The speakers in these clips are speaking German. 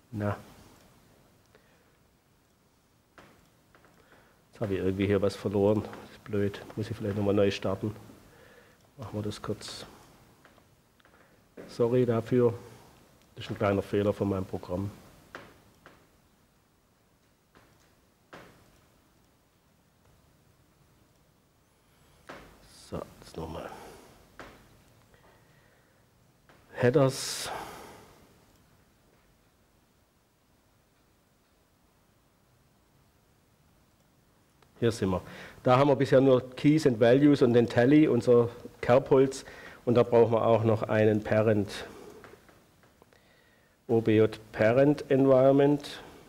Na. Jetzt habe ich irgendwie hier was verloren. Das ist blöd. Muss ich vielleicht nochmal neu starten. Machen wir das kurz. Sorry dafür. Das ist ein kleiner Fehler von meinem Programm. So, jetzt nochmal. Headers. Hier sind wir. Da haben wir bisher nur Keys and Values und den Tally, unser Kerbholz. Und da brauchen wir auch noch einen Parent. OBJ Parent Environment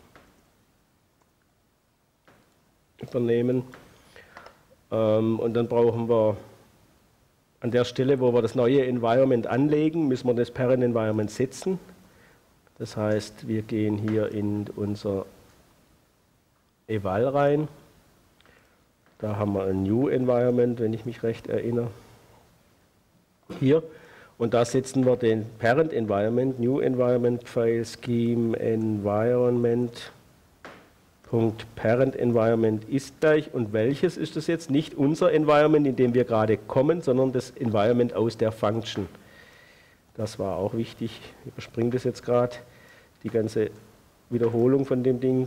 übernehmen. Und dann brauchen wir an der Stelle, wo wir das neue Environment anlegen, müssen wir das Parent Environment setzen. Das heißt, wir gehen hier in unser Eval rein. Da haben wir ein New Environment, wenn ich mich recht erinnere. Hier. Und da setzen wir den Parent Environment, New Environment File Scheme Environment. Parent Environment ist gleich. Und welches ist das jetzt? Nicht unser Environment, in dem wir gerade kommen, sondern das Environment aus der Function. Das war auch wichtig. Ich überspringe das jetzt gerade. Die ganze Wiederholung von dem Ding.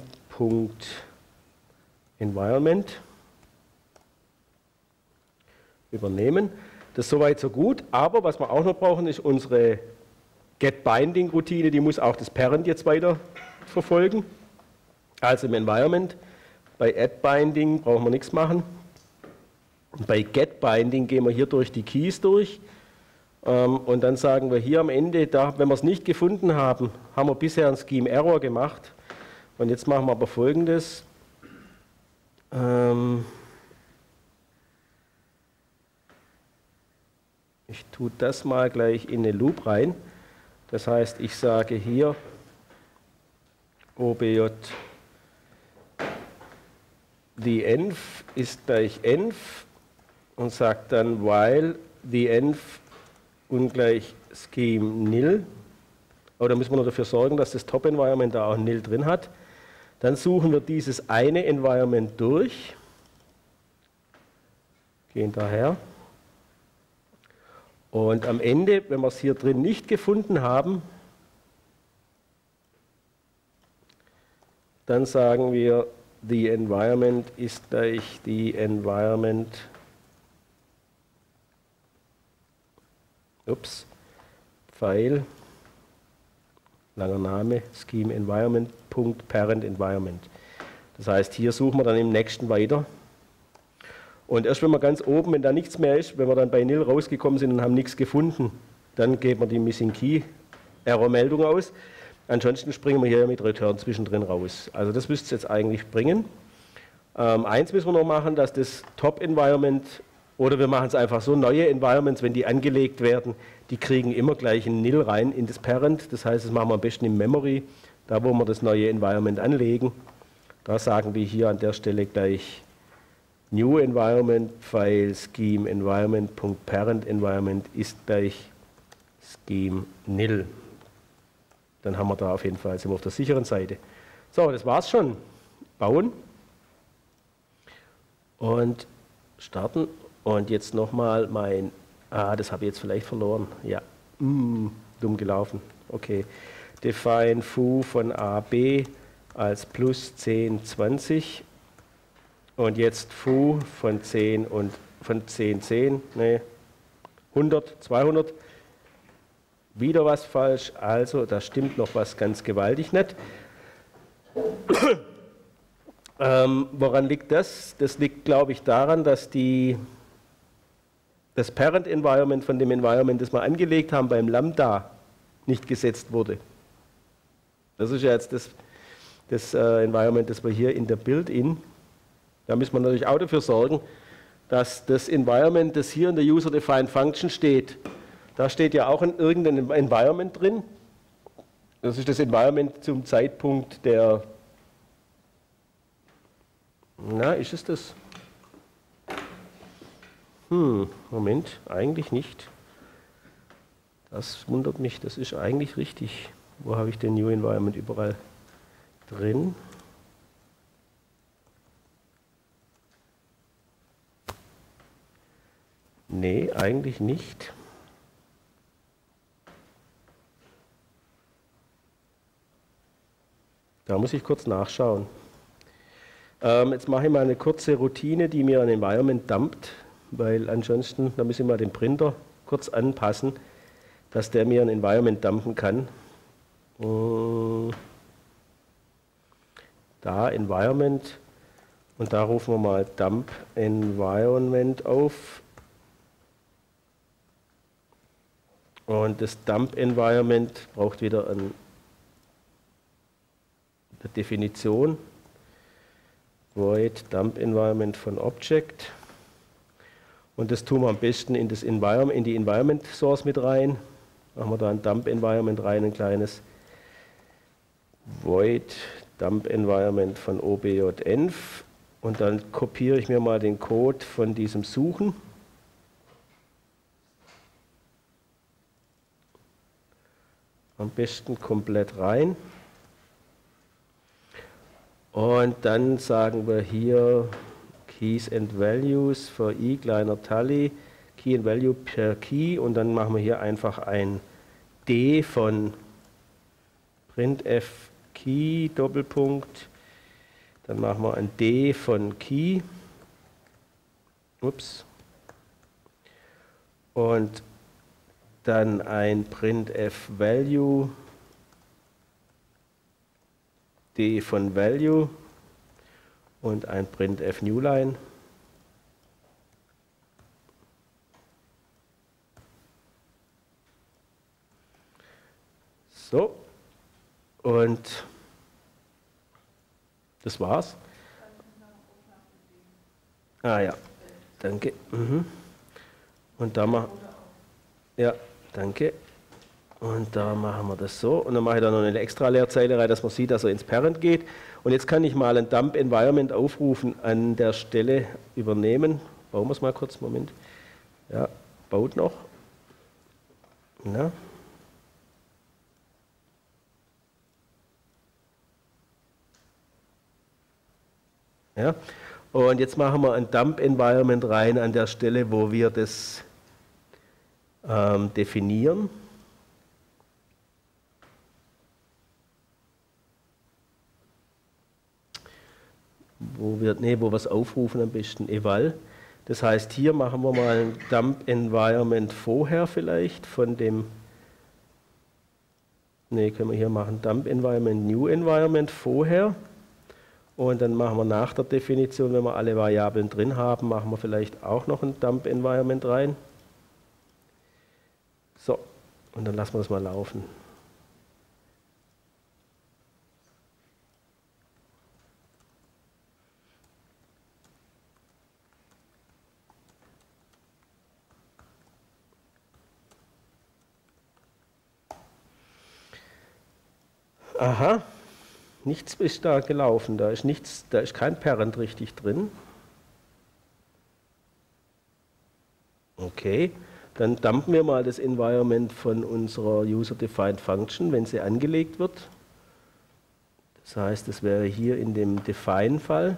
Environment. Übernehmen. Das ist soweit so gut, aber was wir auch noch brauchen, ist unsere GetBinding-Routine, die muss auch das Parent jetzt weiter verfolgen. Also im Environment, bei AddBinding brauchen wir nichts machen. Und bei GetBinding gehen wir hier durch die Keys durch und dann sagen wir hier am Ende, da, wenn wir es nicht gefunden haben, haben wir bisher einen Scheme Error gemacht. Und jetzt machen wir aber Folgendes. Ich tue das mal gleich in eine Loop rein. Das heißt, ich sage hier OBJ TheEnv ist gleich env und sage dann while TheEnv ungleich Scheme nil. Aber da müssen wir noch dafür sorgen, dass das Top-Environment da auch nil drin hat. Dann suchen wir dieses eine Environment durch. Gehen daher. Und am Ende, wenn wir es hier drin nicht gefunden haben, dann sagen wir, the environment ist gleich the environment, File, langer Name, Scheme Environment, Parent Environment. Das heißt, hier suchen wir dann im nächsten weiter. Und erst wenn wir ganz oben, wenn da nichts mehr ist, wenn wir dann bei nil rausgekommen sind und haben nichts gefunden, dann geben wir die Missing Key Error-Meldung aus. Ansonsten springen wir hier mit Return zwischendrin raus. Also das müsste es jetzt eigentlich bringen. Eins müssen wir noch machen, dass das Top-Environment, oder wir machen es einfach so, neue Environments, wenn die angelegt werden, die kriegen immer gleich ein nil rein in das Parent. Das heißt, das machen wir am besten im Memory, da wo wir das neue Environment anlegen. Da sagen wir hier an der Stelle gleich New Environment, File, Scheme, Environment.Parent Environment ist gleich Scheme nil. Dann haben wir da auf jeden Fall, sind wir auf der sicheren Seite. So, das war's schon. Bauen. Und starten. Und jetzt nochmal mein, das habe ich jetzt vielleicht verloren. Ja, dumm gelaufen. Okay. Define foo von AB als plus 10, 20. Und jetzt foo von 10 und von 10, 10, nee, 100, 200. Wieder was falsch, also da stimmt noch was ganz gewaltig nicht. Woran liegt das? Das liegt, glaube ich, daran, dass das Parent Environment von dem Environment, das wir angelegt haben beim Lambda, nicht gesetzt wurde. Das ist ja jetzt das Environment, das wir hier in der Build-in. Da müssen wir natürlich auch dafür sorgen, dass das Environment, das hier in der User-Defined Function steht, da steht ja auch in irgendeinem Environment drin. Das ist das Environment zum Zeitpunkt der, na, ist es das? Moment, eigentlich nicht. Das wundert mich, das ist eigentlich richtig. Wo habe ich den New Environment überall drin? Nee, eigentlich nicht. Da muss ich kurz nachschauen. Jetzt mache ich mal eine kurze Routine, die mir ein Environment dumpt, weil ansonsten, da muss ich mal den Printer kurz anpassen, dass der mir ein Environment dumpen kann. Da Environment und da rufen wir mal dump Environment auf. Und das dump Environment braucht wieder eine Definition. Void dump Environment von Object. Und das tun wir am besten in die Environment Source mit rein. Machen wir da ein dump Environment rein, ein kleines Void dump Environment von objenv. Und dann kopiere ich mir mal den Code von diesem Suchen. Am besten komplett rein. Und dann sagen wir hier Keys and Values für i kleiner Tally, Key and Value per Key, und dann machen wir hier einfach ein D von printf Key Doppelpunkt, dann machen wir ein D von Key, ups, und dann ein printf Value, D von Value und ein printf Newline. So, und das war's. Ah ja, danke. Und da machen ja, danke. Und da machen wir das so. Und dann mache ich da noch eine extra Leerzeile rein, dass man sieht, dass er ins Parent geht. Und jetzt kann ich mal ein Dump Environment aufrufen an der Stelle übernehmen. Bauen wir es mal kurz, Moment. Ja, baut noch. Na. Ja. Und jetzt machen wir ein Dump Environment rein an der Stelle, wo wir das definieren. Wo wir es aufrufen am besten, eval. Das heißt, hier machen wir mal ein Dump Environment vorher vielleicht von dem, können wir hier machen, Dump Environment New Environment vorher. Und dann machen wir nach der Definition, wenn wir alle Variablen drin haben, machen wir vielleicht auch noch ein Dump Environment rein. So, und dann lassen wir das mal laufen. Aha, nichts ist da gelaufen, da ist kein Parent richtig drin. Okay, dann dumpen wir mal das Environment von unserer User-Defined Function, wenn sie angelegt wird. Das heißt, das wäre hier in dem Define-Fall.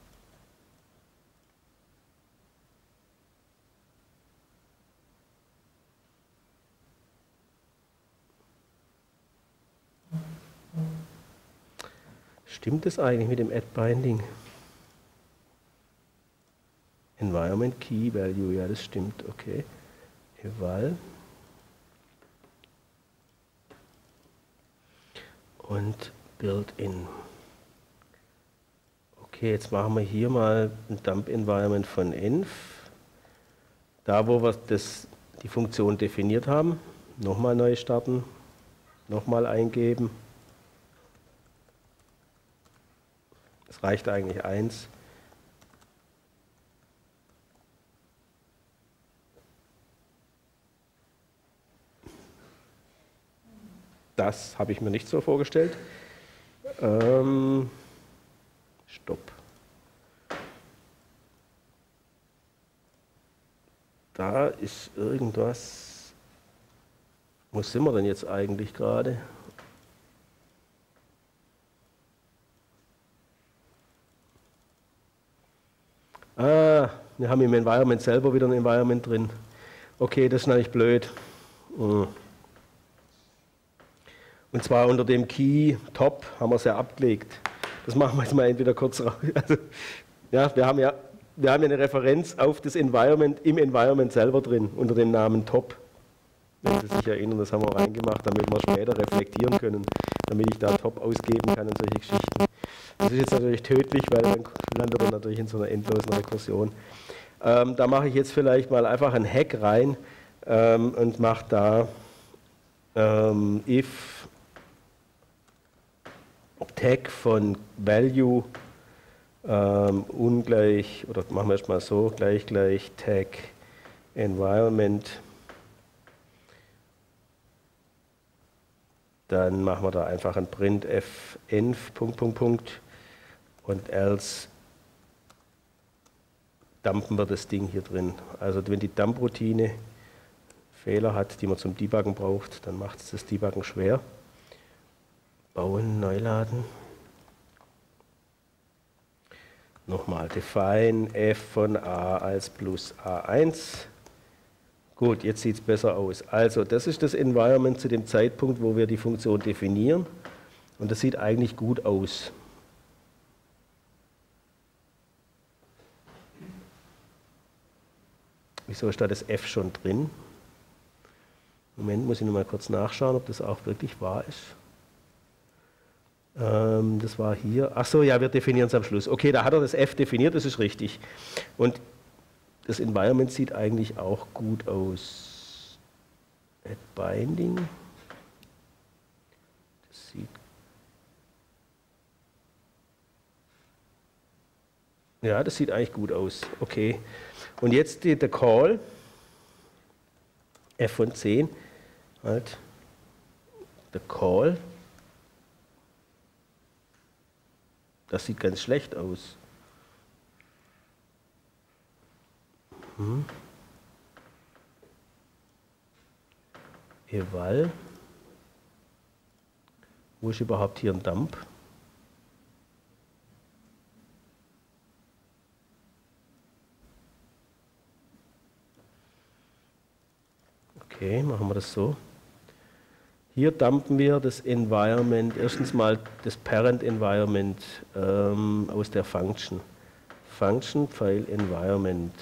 Stimmt das eigentlich mit dem Add-Binding? Environment Key Value, ja, das stimmt, okay. Eval. Und Built-in. Okay, jetzt machen wir hier mal ein Dump Environment von env. Da, wo wir die Funktion definiert haben, nochmal neu starten, nochmal eingeben. Es reicht eigentlich 1. Das habe ich mir nicht so vorgestellt. Stopp. Da ist irgendwas. Wo sind wir denn jetzt eigentlich gerade? Ah, wir haben im Environment selber wieder ein Environment drin. Okay, das ist natürlich blöd. Und zwar unter dem Key Top haben wir es ja abgelegt. Das machen wir jetzt mal entweder kurz raus. Also, ja, wir haben ja eine Referenz auf das Environment im Environment selber drin, unter dem Namen Top. Wenn Sie sich erinnern, das haben wir reingemacht, damit wir später reflektieren können, damit ich da Top ausgeben kann und solche Geschichten. Das ist jetzt natürlich tödlich, weil dann landet man natürlich in so einer endlosen Rekursion. Da mache ich jetzt vielleicht mal einfach einen Hack rein und mache da if Tag von Value ungleich, oder machen wir erstmal so, gleich Tag Environment. Dann machen wir da einfach ein printf env ... und else dumpen wir das Ding hier drin. Also wenn die Dump-Routine Fehler hat, die man zum Debuggen braucht, dann macht es das Debuggen schwer. Bauen, neu laden. Nochmal define f von a als plus a1. Gut, jetzt sieht es besser aus. Also das ist das Environment zu dem Zeitpunkt, wo wir die Funktion definieren. Und das sieht eigentlich gut aus. Wieso ist da das f schon drin? Moment, muss ich noch mal kurz nachschauen, ob das auch wirklich wahr ist. Das war hier. Achso, ja, wir definieren es am Schluss. Okay, da hat er das f definiert, das ist richtig. Und das Environment sieht eigentlich auch gut aus. Add Binding. Das sieht. Ja, das sieht eigentlich gut aus. Okay. Und jetzt der Call. F von 10. Halt. Der Call. Das sieht ganz schlecht aus. Eval. Wo ist überhaupt hier ein Dump? Okay, machen wir das so. Hier dumpen wir das Environment, erstens mal das Parent Environment aus der Function. Function File Environment.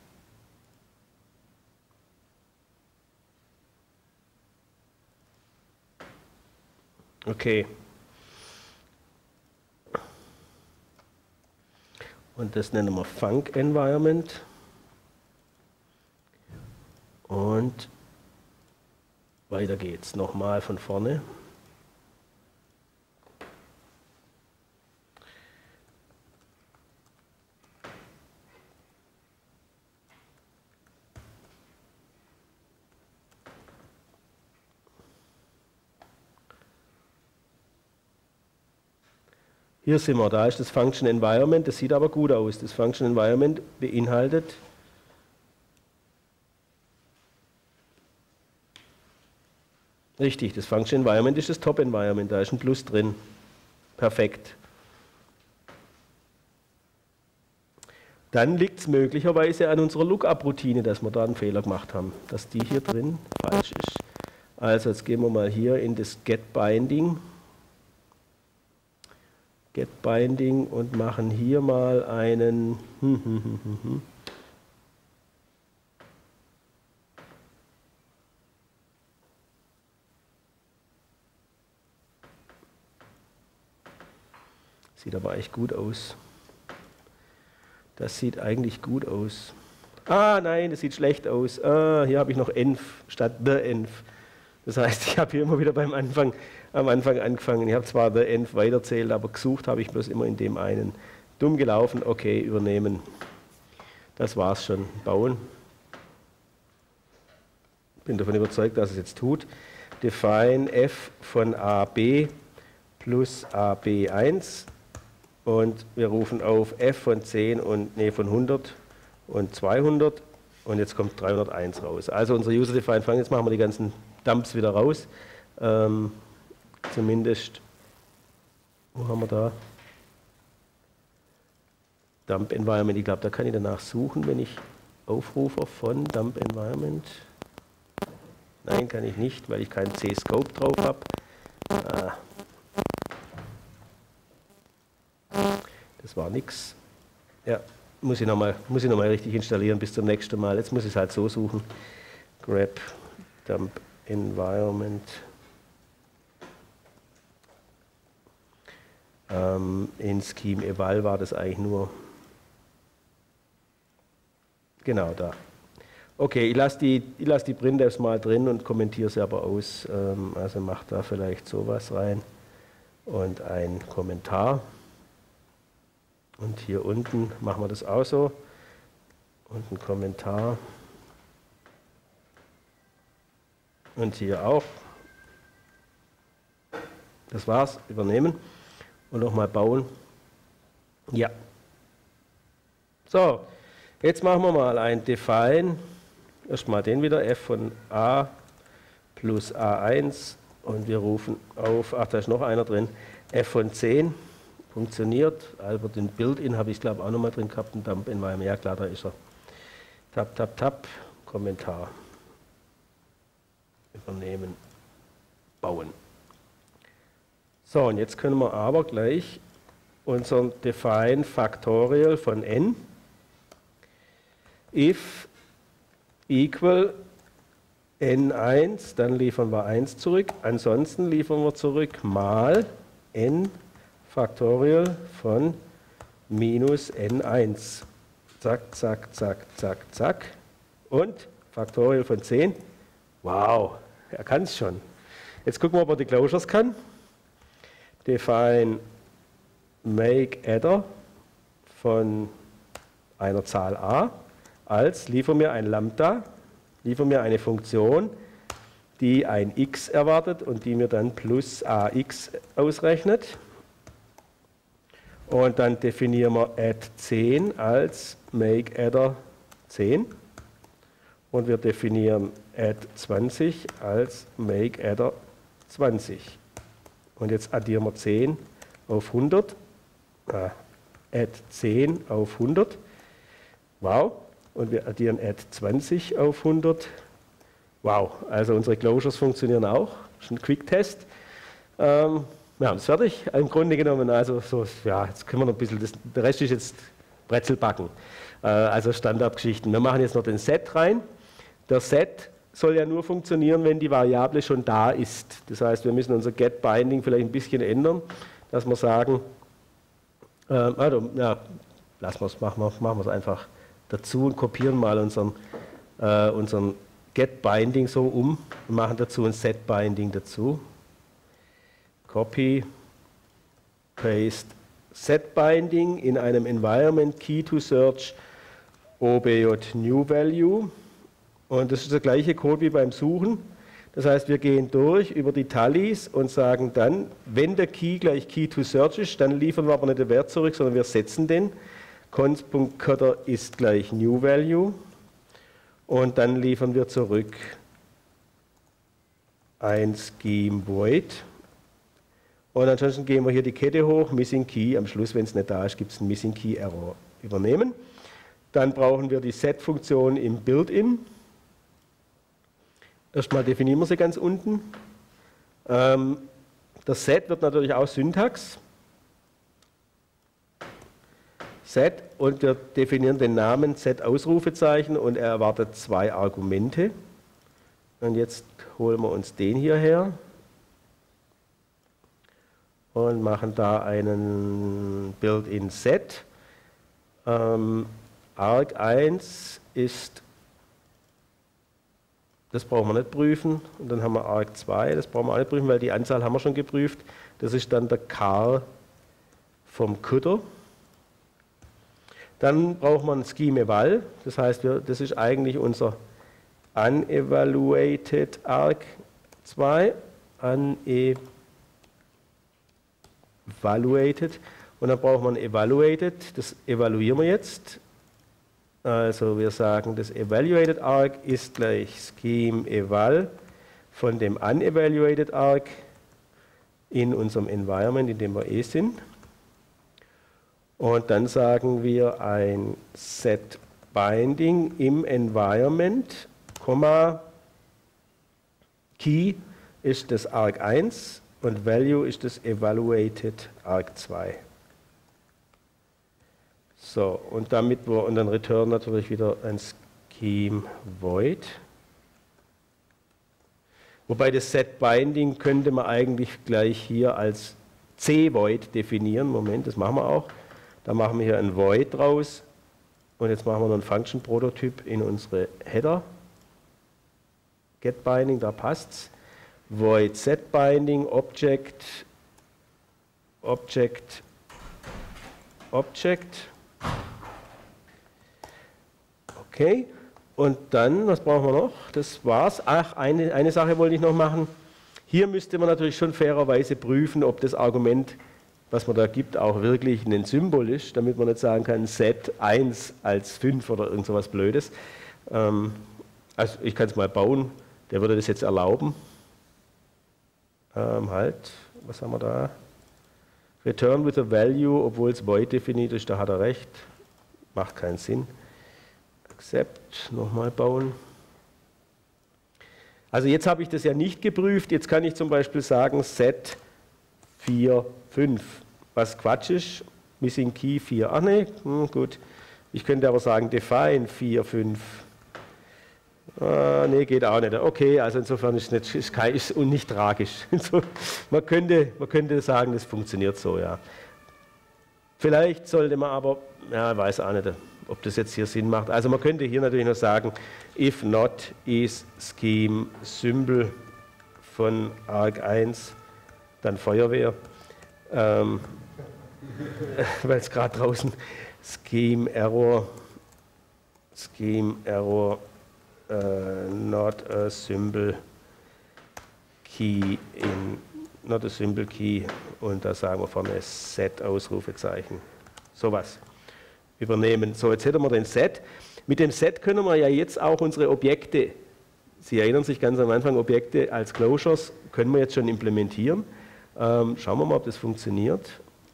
Okay. Und das nennen wir Func Environment. Und weiter geht's. Nochmal von vorne. Hier sind wir, da ist das Function Environment, das sieht aber gut aus. Das Function Environment beinhaltet richtig, das Function Environment ist das Top Environment, da ist ein Plus drin. Perfekt. Dann liegt es möglicherweise an unserer Lookup-Routine, dass wir da einen Fehler gemacht haben, dass die hier drin falsch ist. Also jetzt gehen wir mal hier in das GetBinding. GetBinding und machen hier mal einen sieht aber echt gut aus. Das sieht eigentlich gut aus. Ah, nein, das sieht schlecht aus. Ah, hier habe ich noch env statt the env. Das heißt, ich habe hier immer wieder am Anfang angefangen. Ich habe zwar the env weiterzählt, aber gesucht habe ich bloß immer in dem einen. Dumm gelaufen, okay, übernehmen. Das war's schon. Bauen. Bin davon überzeugt, dass es jetzt tut. Define f von ab plus ab1. Und wir rufen auf f von 10 und von 100 und 200 und jetzt kommt 301 raus. Also unser User-Defined Function, jetzt machen wir die ganzen Dumps wieder raus. Zumindest, wo haben wir da? Dump Environment, ich glaube, da kann ich danach suchen, wenn ich Aufrufer von Dump Environment. Nein, kann ich nicht, weil ich keinen C-Scope drauf habe. Das war nix. Ja, muss ich noch mal richtig installieren bis zum nächsten Mal. Jetzt muss ich es halt so suchen. Grep Dump Environment. In Scheme Eval war das eigentlich nur. Genau da. Okay, ich lasse die Printfs mal drin und kommentiere sie aber aus. Also macht da vielleicht sowas rein und ein Kommentar. Und hier unten machen wir das auch so. Und ein Kommentar. Und hier auch. Das war's. Übernehmen. Und nochmal bauen. Ja. So, jetzt machen wir mal ein Define. Erstmal den wieder, f von a plus a1. Und wir rufen auf, ach, da ist noch einer drin, f von 10. Funktioniert. Also den Build-in habe ich, glaube ich, auch nochmal drin gehabt. Ein Dump Environment. Ja, klar, da ist er. Tab, tab, tab. Kommentar. Übernehmen. Bauen. So, und jetzt können wir aber gleich unseren Define Factorial von n if equal n1, dann liefern wir 1 zurück. Ansonsten liefern wir zurück mal n Factorial von minus n1. Zack, zack, zack, zack, zack. Und Factorial von 10. Wow, er kann es schon. Jetzt gucken wir, ob er die Closures kann. Define make adder von einer Zahl a als liefer mir ein Lambda, liefer mir eine Funktion, die ein x erwartet und die mir dann plus ax ausrechnet. Und dann definieren wir add 10 als make adder 10 und wir definieren add 20 als make adder 20. Und jetzt addieren wir 10 auf 100. Add 10 auf 100. Wow. Und wir addieren add 20 auf 100. Wow. Also unsere Closures funktionieren auch. Das ist ein Quick-Test. Wir haben es fertig. Im Grunde genommen, also so, ja, jetzt können wir noch ein bisschen, der Rest ist jetzt Brezelbacken. Also Standardgeschichten. Wir machen jetzt noch den Set rein. Der Set soll ja nur funktionieren, wenn die Variable schon da ist. Das heißt, wir müssen unser getBinding vielleicht ein bisschen ändern, dass wir sagen, also, ja, machen wir es einfach dazu und kopieren mal unseren getBinding so um und machen dazu ein setBinding dazu. Copy, Paste, setBinding in einem Environment Key to Search obj New Value. Und das ist der gleiche Code wie beim Suchen. Das heißt, wir gehen durch über die Tallies und sagen dann, wenn der Key gleich Key to Search ist, dann liefern wir aber nicht den Wert zurück, sondern wir setzen den. Const.cutter ist gleich New Value. Und dann liefern wir zurück ein Scheme Void. Und ansonsten gehen wir hier die Kette hoch, Missing Key. Am Schluss, wenn es nicht da ist, gibt es einen Missing Key Error. Übernehmen. Dann brauchen wir die Set-Funktion im Build-in. Erstmal definieren wir sie ganz unten. Das Set wird natürlich auch Syntax. Set und wir definieren den Namen Set Ausrufezeichen und er erwartet 2 Argumente. Und jetzt holen wir uns den hierher und machen da einen Build-in Set. Arg1 ist, das brauchen wir nicht prüfen, und dann haben wir Arg2, das brauchen wir auch nicht prüfen, weil die Anzahl haben wir schon geprüft. Das ist dann der Car vom Cutter. Dann braucht man ein Scheme Eval, das heißt, das ist eigentlich unser Unevaluated Arg2, Unevaluated, und dann braucht man Evaluated, das evaluieren wir jetzt. Also wir sagen, das Evaluated Arg ist gleich Scheme Eval von dem Unevaluated Arg in unserem Environment, in dem wir sind. Und dann sagen wir ein set binding im Environment, Key ist das arg1 und Value ist das evaluated arg2. So, und damit und dann return natürlich wieder ein Scheme void. Wobei das set binding könnte man eigentlich gleich hier als c-void definieren. Moment, das machen wir auch. Da machen wir hier ein void draus. Und jetzt machen wir noch einen Function-Prototyp in unsere Header. GetBinding, da passt's. Void setBinding, Object, Object, Object. Okay. Und dann, was brauchen wir noch? Das war's. Ach, eine Sache wollte ich noch machen. Hier müsste man natürlich schon fairerweise prüfen, ob das Argument, was man da gibt, auch wirklich ein Symbol ist, damit man nicht sagen kann, set 1 als 5 oder irgend so was Blödes. Also ich kann es mal bauen, der würde das jetzt erlauben. Was haben wir da? Return with a value, obwohl es void definiert ist, da hat er recht. Macht keinen Sinn. Accept, nochmal bauen. Also jetzt habe ich das ja nicht geprüft, jetzt kann ich zum Beispiel sagen set 4, 5, was Quatsch ist, missing key 4, ach nee, gut. Ich könnte aber sagen define 4, 5. Nee, geht auch nicht. Okay, also insofern ist es nicht tragisch. Man könnte sagen, das funktioniert so, ja. Vielleicht sollte man aber, ja, ich weiß auch nicht, ob das jetzt hier Sinn macht. Also man könnte hier natürlich noch sagen, if not is scheme Symbol von arg1, dann Feuerwehr. Weil es gerade draußen scheme error, not a symbol key not a symbol key, und da sagen wir vorne set Ausrufezeichen. Sowas übernehmen. So, jetzt hätten wir den Set. Mit dem Set können wir ja jetzt auch unsere Objekte, Sie erinnern sich ganz am Anfang, Objekte als Closures können wir jetzt schon implementieren. Schauen wir mal, ob das funktioniert.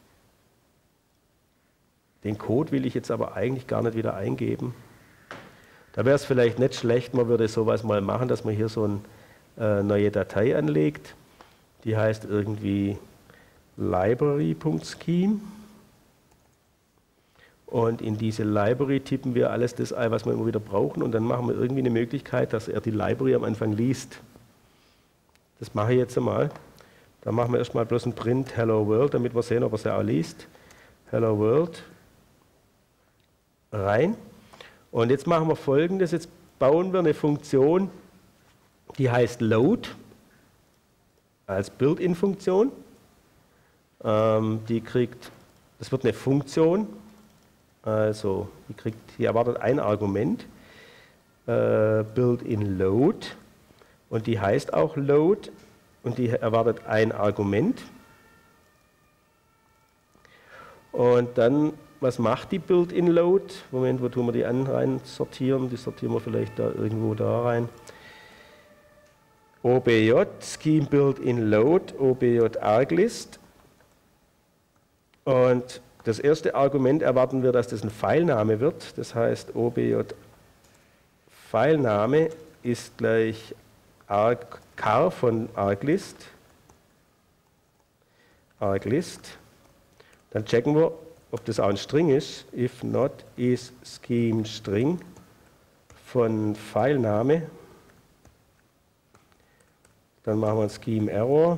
Den Code will ich jetzt aber eigentlich gar nicht wieder eingeben. Da wäre es vielleicht nicht schlecht, man würde sowas mal machen, dass man hier so eine neue Datei anlegt. Die heißt irgendwie library.scheme. Und in diese Library tippen wir alles das ein, was wir immer wieder brauchen, und dann machen wir irgendwie eine Möglichkeit, dass er die Library am Anfang liest. Das mache ich jetzt einmal. Da machen wir erstmal bloß ein Print Hello World, damit wir sehen, ob er es auch liest. Hello World. Rein. Und jetzt machen wir Folgendes. Jetzt bauen wir eine Funktion, die heißt Load als Built-in-Funktion. Das wird eine Funktion. Also, die erwartet ein Argument, Built-in Load, und die heißt auch Load, und die erwartet ein Argument. Und dann, was macht die Built-in Load? Moment, wo tun wir die rein sortieren? Die sortieren wir vielleicht da irgendwo da rein. OBJ, Scheme Built-in Load, OBJ Arglist. Und das erste Argument erwarten wir, dass das ein Pfeilname wird. Das heißt, OBJ Pfeilname ist gleich char von Arglist. Arglist. Dann checken wir, ob das auch ein String ist. If not is scheme String von Pfeilname. Dann machen wir ein Scheme Error.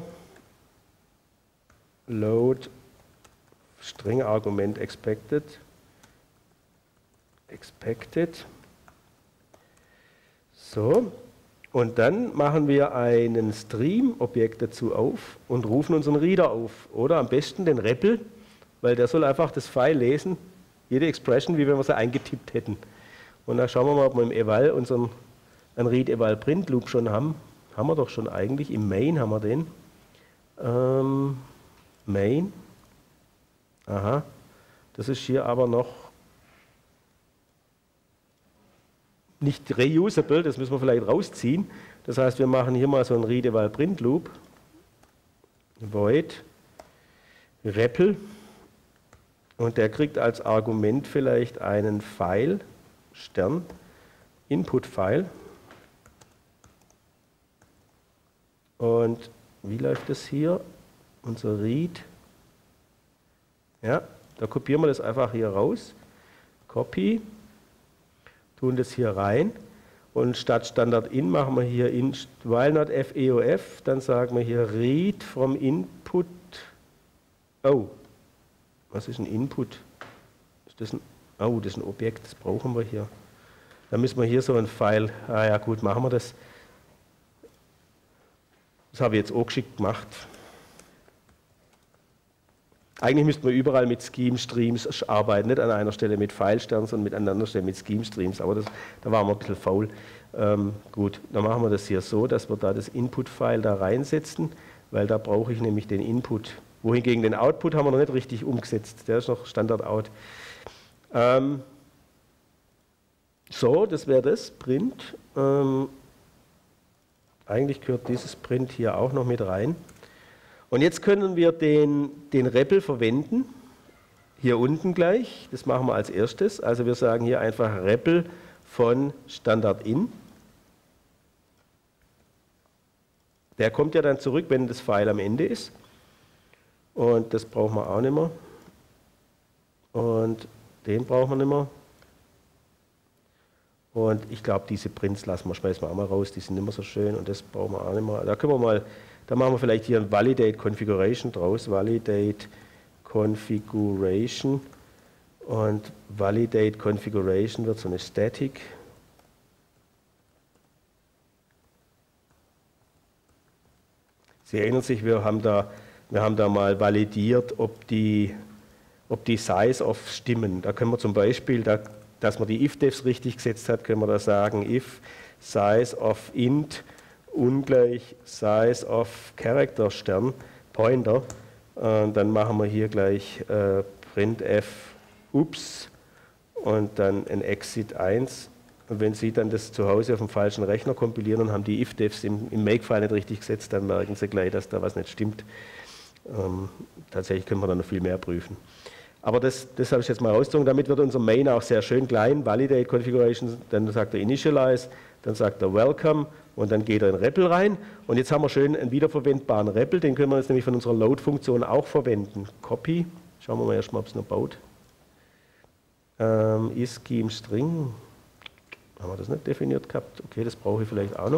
Load String Argument expected. So, und dann machen wir einen Stream-Objekt dazu auf und rufen unseren Reader auf. Oder am besten den REPL, weil der soll einfach das File lesen, jede Expression, wie wenn wir sie eingetippt hätten. Und dann schauen wir mal, ob wir im Eval unseren Read-Eval-Print-Loop schon haben. Haben wir doch schon eigentlich, im Main haben wir den. Main. Aha, das ist hier aber noch nicht reusable, das müssen wir vielleicht rausziehen. Das heißt, wir machen hier mal so einen Read-Eval-Print-Loop. Void REPL Und der kriegt als Argument vielleicht einen File, Stern, Input-File. Und wie läuft das hier? Unser Read. Ja, da kopieren wir das einfach hier raus. Copy. Tun das hier rein. Und statt Standard in machen wir hier in while not feof. Dann sagen wir hier read from input. Oh, was ist ein Input? Ist das ein, oh, das ist ein Objekt, das brauchen wir hier. Da müssen wir hier so ein File. Ah ja, gut, machen wir das. Das habe ich jetzt auch geschickt gemacht. Eigentlich müssten wir überall mit Scheme-Streams arbeiten, nicht an einer Stelle mit File-Sternen, sondern mit an anderer Stelle mit Scheme-Streams, aber da waren wir ein bisschen faul. Gut, dann machen wir das hier so, dass wir da das Input-File da reinsetzen, weil da brauche ich nämlich den Input. Wohingegen den Output haben wir noch nicht richtig umgesetzt, der ist noch Standard-Out. So, das wäre das, Print. Eigentlich gehört dieses Print hier auch noch mit rein. Und jetzt können wir den REPL verwenden, hier unten gleich, das machen wir als erstes. Also wir sagen hier einfach REPL von Standard in. Der kommt ja dann zurück, wenn das File am Ende ist. Und das brauchen wir auch nicht mehr. Und den brauchen wir nicht mehr. Und ich glaube, diese Prints schmeißen wir auch mal raus, die sind nicht mehr so schön und das brauchen wir auch nicht mehr. Da können wir mal, da machen wir vielleicht hier ein Validate Configuration draus, Validate Configuration und Validate Configuration wird so eine Static. Sie erinnern sich, wir haben da mal validiert, ob die Size of stimmen. Da können wir zum Beispiel, dass man die if-defs richtig gesetzt hat, können wir da sagen, if size of int ungleich size of character Stern Pointer. Dann machen wir hier gleich printf ups und dann ein exit 1. Und wenn Sie dann das zu Hause auf dem falschen Rechner kompilieren und haben die if-defs im Makefile nicht richtig gesetzt, dann merken Sie gleich, dass da was nicht stimmt. Tatsächlich können wir da noch viel mehr prüfen. Aber das habe ich jetzt mal rausgezogen. Damit wird unser Main auch sehr schön klein. Validate Configuration, dann sagt er Initialize, dann sagt er Welcome und dann geht er in REPL rein. Und jetzt haben wir schön einen wiederverwendbaren REPL, den können wir jetzt nämlich von unserer Load-Funktion auch verwenden. Copy, schauen wir mal erstmal, ob es noch baut. Is-Scheme-String, haben wir das nicht definiert gehabt? Okay, das brauche ich vielleicht auch noch.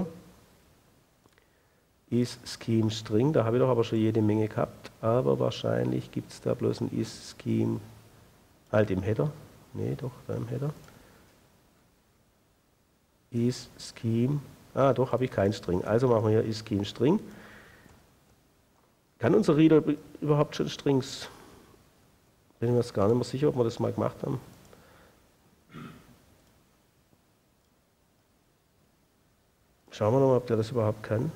Is-Scheme-String, da habe ich doch aber schon jede Menge gehabt, aber wahrscheinlich gibt es da bloß ein Is-Scheme halt im Header. Nee, doch, da im Header. Is-Scheme, doch, habe ich keinen String. Also machen wir hier Is-Scheme-String. Kann unser Reader überhaupt schon Strings? Bin mir jetzt gar nicht mehr sicher, ob wir das mal gemacht haben. Schauen wir nochmal, ob der das überhaupt kann.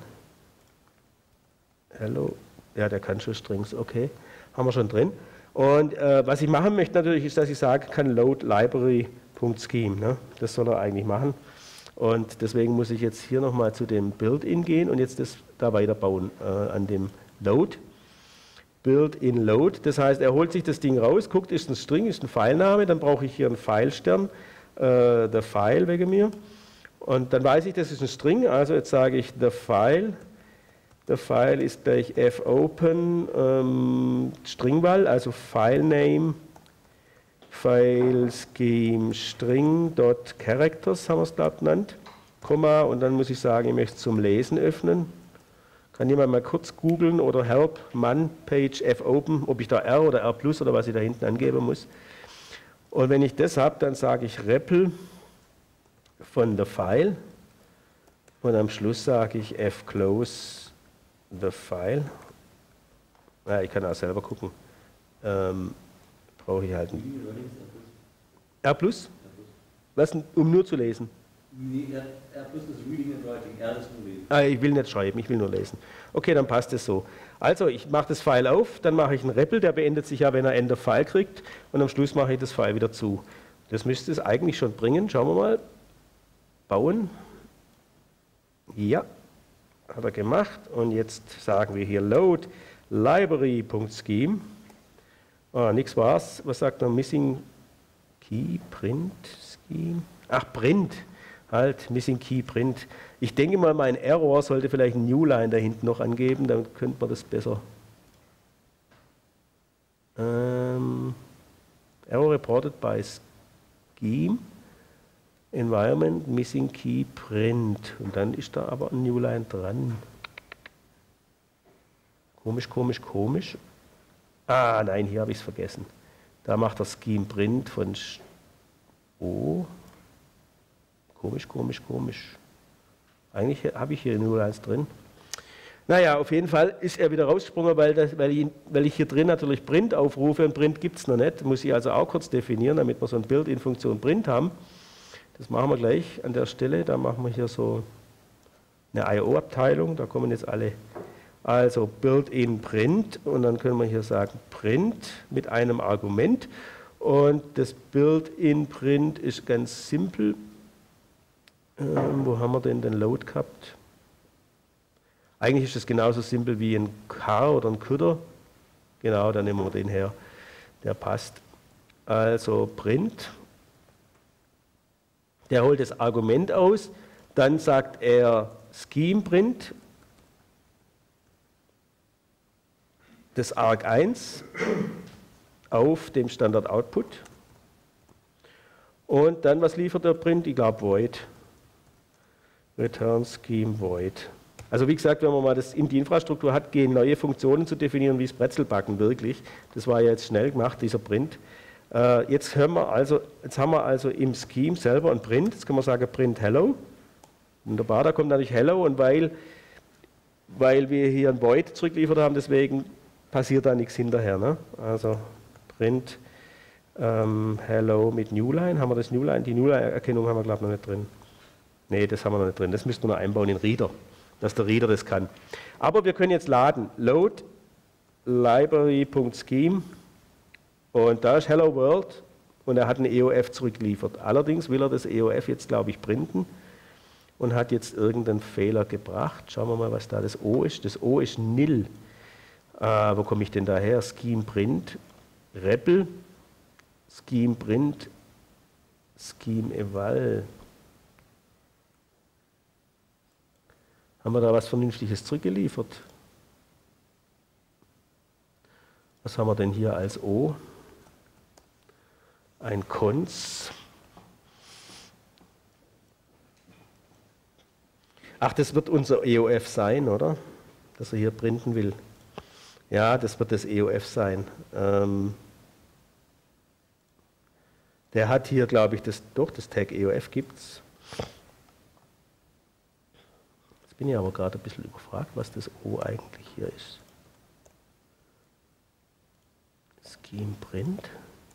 Hello, ja, der kann schon Strings, okay, haben wir schon drin. Und was ich machen möchte natürlich, ist, dass ich sagen kann, load library.scheme, ne? Das soll er eigentlich machen. Und deswegen muss ich jetzt hier nochmal zu dem Build-in gehen und jetzt das da weiterbauen an dem Load. Build-in Load, das heißt, er holt sich das Ding raus, guckt, ist ein String, ist ein Pfeilname, dann brauche ich hier einen Pfeilstern, der File wegen mir. Und dann weiß ich, das ist ein String, also jetzt sage ich the file. Der File ist gleich fopen Stringval, also Filename, File-Scheme String.Characters haben wir es glaube ich genannt, Komma, und dann muss ich sagen, ich möchte es zum Lesen öffnen. Kann jemand mal kurz googeln oder help man page fopen, ob ich da R oder R plus oder was ich da hinten angeben muss. Und wenn ich das habe, dann sage ich REPL von der File und am Schluss sage ich fclose the file. Ja, ich kann auch selber gucken. Brauche ich halt ein R plus? Was, um nur zu lesen? Nee, R plus ist Reading and Writing, R ist nur Lesen. Ich will nicht schreiben, ich will nur lesen. Okay, dann passt es so. Also, ich mache das File auf, dann mache ich einen REPL, der beendet sich ja, wenn er End of File kriegt, und am Schluss mache ich das File wieder zu. Das müsste es eigentlich schon bringen. Schauen wir mal. Bauen. Ja, hat er gemacht. Und jetzt sagen wir hier load library.scheme. Nichts war's. Was sagt man? Missing Key, Print, Scheme. Ach, Print. Halt, Missing Key, Print. Ich denke mal, mein Error sollte vielleicht ein Newline da hinten noch angeben, dann könnte man das besser. Error reported by Scheme, Environment, Missing Key, Print. Und dann ist da aber ein Newline dran. Komisch, komisch, komisch. Nein, hier habe ich es vergessen. Da macht das Scheme Print von Komisch, komisch, komisch. Eigentlich habe ich hier Newlines drin. Naja, auf jeden Fall ist er wieder rausgesprungen, weil ich hier drin natürlich Print aufrufe und Print gibt es noch nicht. Muss ich also auch kurz definieren, damit wir so ein Built-in-Funktion Print haben. Das machen wir gleich an der Stelle. Da machen wir hier so eine I/O-Abteilung. Da kommen jetzt alle. Also Built-in Print und dann können wir hier sagen Print mit einem Argument. Und das Built-in Print ist ganz simpel. Wo haben wir denn den Load gehabt? Eigentlich ist es genauso simpel wie ein Car oder ein Cutter. Genau, dann nehmen wir den her. Der passt. Also Print. Der holt das Argument aus. Dann sagt er Scheme Print. Das Arg1 auf dem Standard Output. Und dann, was liefert der Print? Ich glaube Void. Return Scheme Void. Also wie gesagt, wenn man mal das in die Infrastruktur hat, gehen neue Funktionen zu definieren, wie das Brezelbacken wirklich. Das war ja jetzt schnell gemacht, dieser Print. Jetzt haben wir also im Scheme selber ein Print. Jetzt können wir sagen Print Hello. Wunderbar, da kommt natürlich Hello und weil wir hier ein Void zurückgeliefert haben, deswegen passiert da nichts hinterher. Ne? Also Print Hello mit Newline. Haben wir das Newline? Die Newline-Erkennung haben wir, glaube ich, noch nicht drin. Nee, das haben wir noch nicht drin. Das müssten wir noch einbauen in Reader, dass der Reader das kann. Aber wir können jetzt laden. Load library.scheme und da ist Hello World und er hat eine EOF zurückgeliefert. Allerdings will er das EOF jetzt, glaube ich, printen und hat jetzt irgendeinen Fehler gebracht. Schauen wir mal, was da das O ist. Das O ist nil. Wo komme ich denn daher? Scheme Print, REPL, Scheme Print, Scheme Eval. Haben wir da was Vernünftiges zurückgeliefert? Was haben wir denn hier als O? Ein Cons. Ach, das wird unser EOF sein, oder? Dass er hier printen will. Ja, das wird das EOF sein. Der hat hier, glaube ich, das Tag EOF gibt es. Jetzt bin ich aber gerade ein bisschen überfragt, was das O eigentlich hier ist. Scheme Print.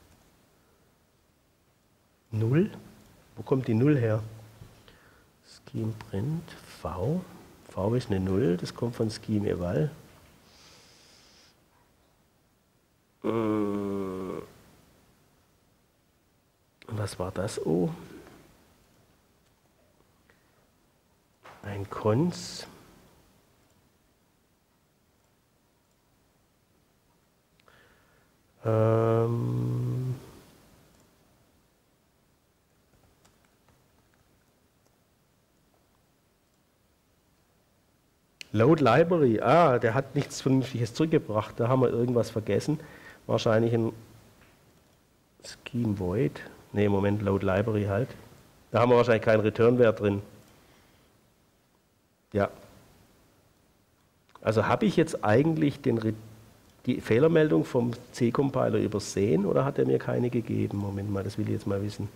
0. Wo kommt die 0 her? Scheme Print V. V ist eine 0, das kommt von Scheme Eval. Was war das O? Ein Cons. Load Library, der hat nichts Vernünftiges zurückgebracht, da haben wir irgendwas vergessen. Wahrscheinlich ein Scheme Void. Ne, Moment, Load Library halt. Da haben wir wahrscheinlich keinen Return-Wert drin. Ja. Also habe ich jetzt eigentlich die Fehlermeldung vom C-Compiler übersehen oder hat er mir keine gegeben? Moment mal, das will ich jetzt mal wissen.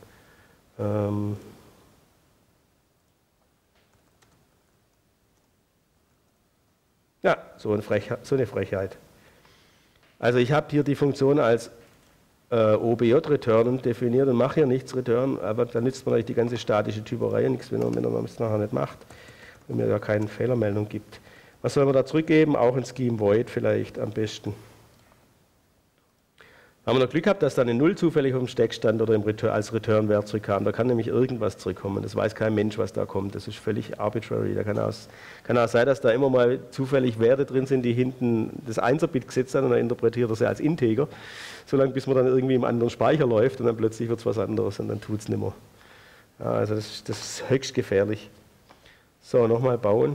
Ja, so eine Frechheit. Also ich habe hier die Funktion als OBJ-Return definiert und mache hier nichts Return, aber da nützt man natürlich die ganze statische Typerei nichts, wenn man es nachher nicht macht, wenn mir da keine Fehlermeldung gibt. Was soll man da zurückgeben? Auch ein Scheme Void vielleicht am besten. Haben wir noch Glück gehabt, dass da eine Null zufällig auf dem Stack stand oder als Return-Wert zurückkam. Da kann nämlich irgendwas zurückkommen. Das weiß kein Mensch, was da kommt. Das ist völlig arbitrary. Da kann auch sein, dass da immer mal zufällig Werte drin sind, die hinten das Einser-Bit gesetzt haben und dann interpretiert er sie als Integer. Solange bis man dann irgendwie im anderen Speicher läuft und dann plötzlich wird es was anderes und dann tut es nicht mehr. Ja, also das ist höchst gefährlich. So, nochmal bauen.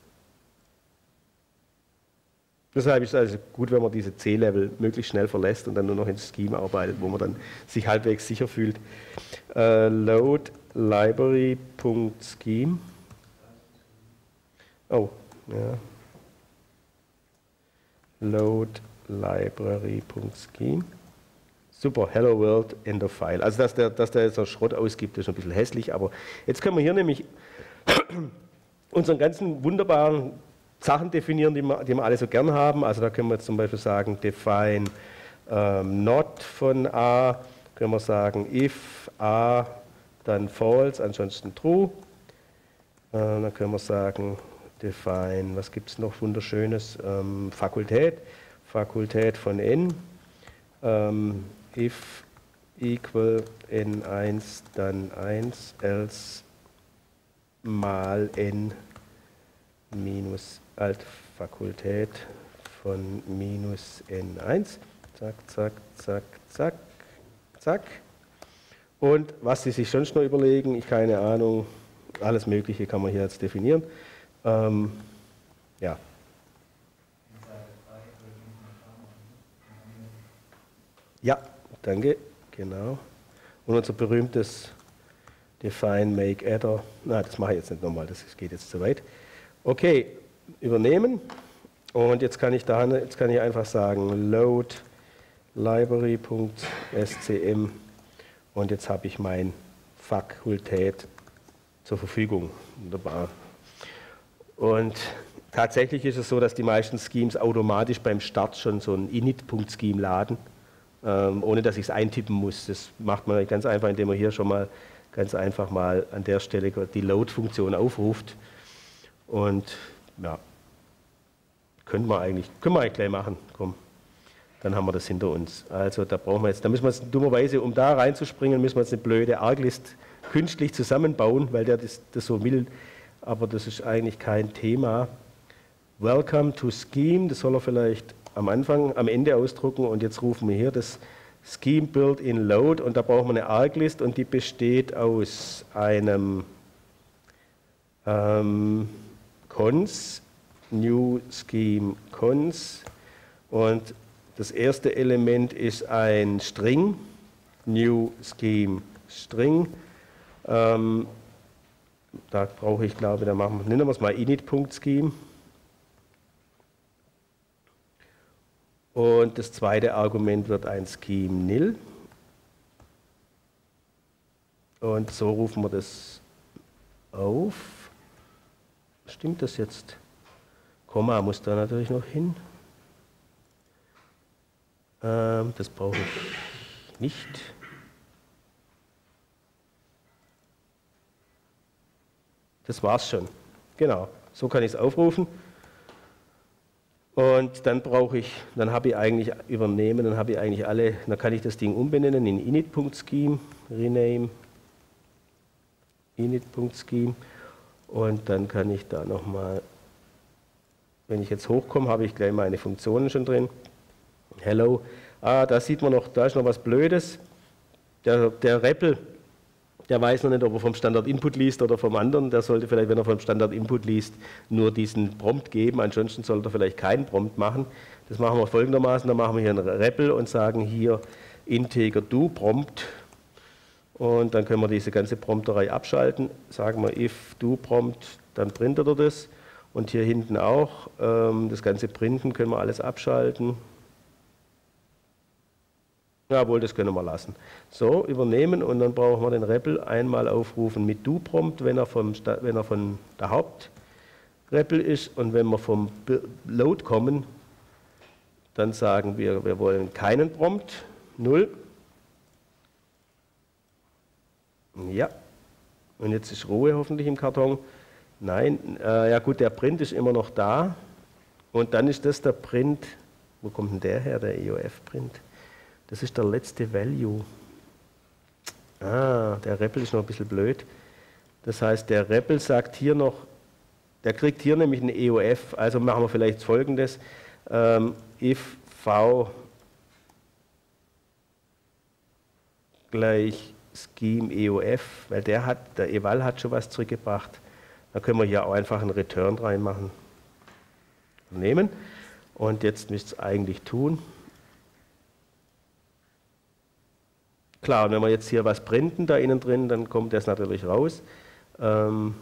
Deshalb ist es also gut, wenn man diese C-Level möglichst schnell verlässt und dann nur noch ins Scheme arbeitet, wo man dann sich halbwegs sicher fühlt. Load library.scheme. Oh, ja. Load library.scheme. Super, hello world, end of file. Also, dass der jetzt noch Schrott ausgibt, ist ein bisschen hässlich, aber jetzt können wir hier nämlich unseren ganzen wunderbaren Sachen definieren, die wir alle so gern haben. Also da können wir jetzt zum Beispiel sagen, define not von a, können wir sagen, if a, dann false, ansonsten true. Dann können wir sagen, define, was gibt es noch Wunderschönes, Fakultät von n, if equal n1, dann 1, else mal n minus Alt-Fakultät von minus n1. Zack, zack, zack, zack, zack. Und was Sie sich sonst noch überlegen, keine Ahnung, alles Mögliche kann man hier jetzt definieren. Ja. Ja, danke, genau. Und unser berühmtes Define, Make, Adder. Na, das mache ich jetzt nicht nochmal, das geht jetzt zu weit. Okay, übernehmen. Und jetzt kann ich einfach sagen, load library.scm und jetzt habe ich mein Fakultät zur Verfügung. Wunderbar. Und tatsächlich ist es so, dass die meisten Schemes automatisch beim Start schon so ein init.scheme laden, ohne dass ich es eintippen muss. Das macht man ganz einfach, indem man hier schon mal ganz einfach mal an der Stelle die Load-Funktion aufruft. Und ja, können wir eigentlich gleich machen. Komm, dann haben wir das hinter uns. Also da müssen wir jetzt dummerweise, um da reinzuspringen, müssen wir jetzt eine blöde Arglist künstlich zusammenbauen, weil der das so will. Aber das ist eigentlich kein Thema. Welcome to Scheme, das soll er vielleicht am Ende ausdrucken. Und jetzt rufen wir hier das Scheme Built-in Load und da brauchen wir eine Arglist und die besteht aus einem cons, new scheme cons und das erste Element ist ein String, new scheme String. Da brauche ich, glaube ich, nennen wir es mal init.scheme. Und das zweite Argument wird ein Scheme nil. Und so rufen wir das auf. Stimmt das jetzt? Komma muss da natürlich noch hin. Das brauche ich nicht. Das war's schon. Genau, so kann ich es aufrufen. Und dann habe ich eigentlich übernehmen, dann kann ich das Ding umbenennen in init.scheme, rename init.scheme und dann kann ich da nochmal, wenn ich jetzt hochkomme, habe ich gleich meine Funktionen schon drin. Hello, da sieht man noch, da ist noch was Blödes. Der REPL, der weiß noch nicht, ob er vom Standard-Input liest oder vom anderen. Der sollte vielleicht, wenn er vom Standard-Input liest, nur diesen Prompt geben. Ansonsten sollte er vielleicht keinen Prompt machen. Das machen wir folgendermaßen. Da machen wir hier einen REPL und sagen hier integer do Prompt. Und dann können wir diese ganze Prompterei abschalten. Sagen wir if do Prompt, dann printet er das. Und hier hinten auch. Das ganze Printen können wir alles abschalten. Jawohl, das können wir lassen. So, übernehmen und dann brauchen wir den REPL einmal aufrufen mit do-Prompt, wenn er von der Haupt-REPL ist. Und wenn wir vom Load kommen, dann sagen wir wollen keinen Prompt, 0. Ja, und jetzt ist Ruhe hoffentlich im Karton. Nein, ja gut, der Print ist immer noch da. Und dann ist das der Print, wo kommt denn der her, der EOF-Print? Das ist der letzte Value. Ah, der REPL ist noch ein bisschen blöd. Das heißt, der REPL sagt hier noch, der kriegt hier nämlich einen EOF. Also machen wir vielleicht Folgendes. If v gleich Scheme EOF, weil der Eval hat schon was zurückgebracht. Dann können wir hier auch einfach einen Return reinmachen. Nehmen. Und jetzt müsst ihr es eigentlich tun. Klar, wenn wir jetzt hier was printen da innen drin, dann kommt das natürlich raus. Kann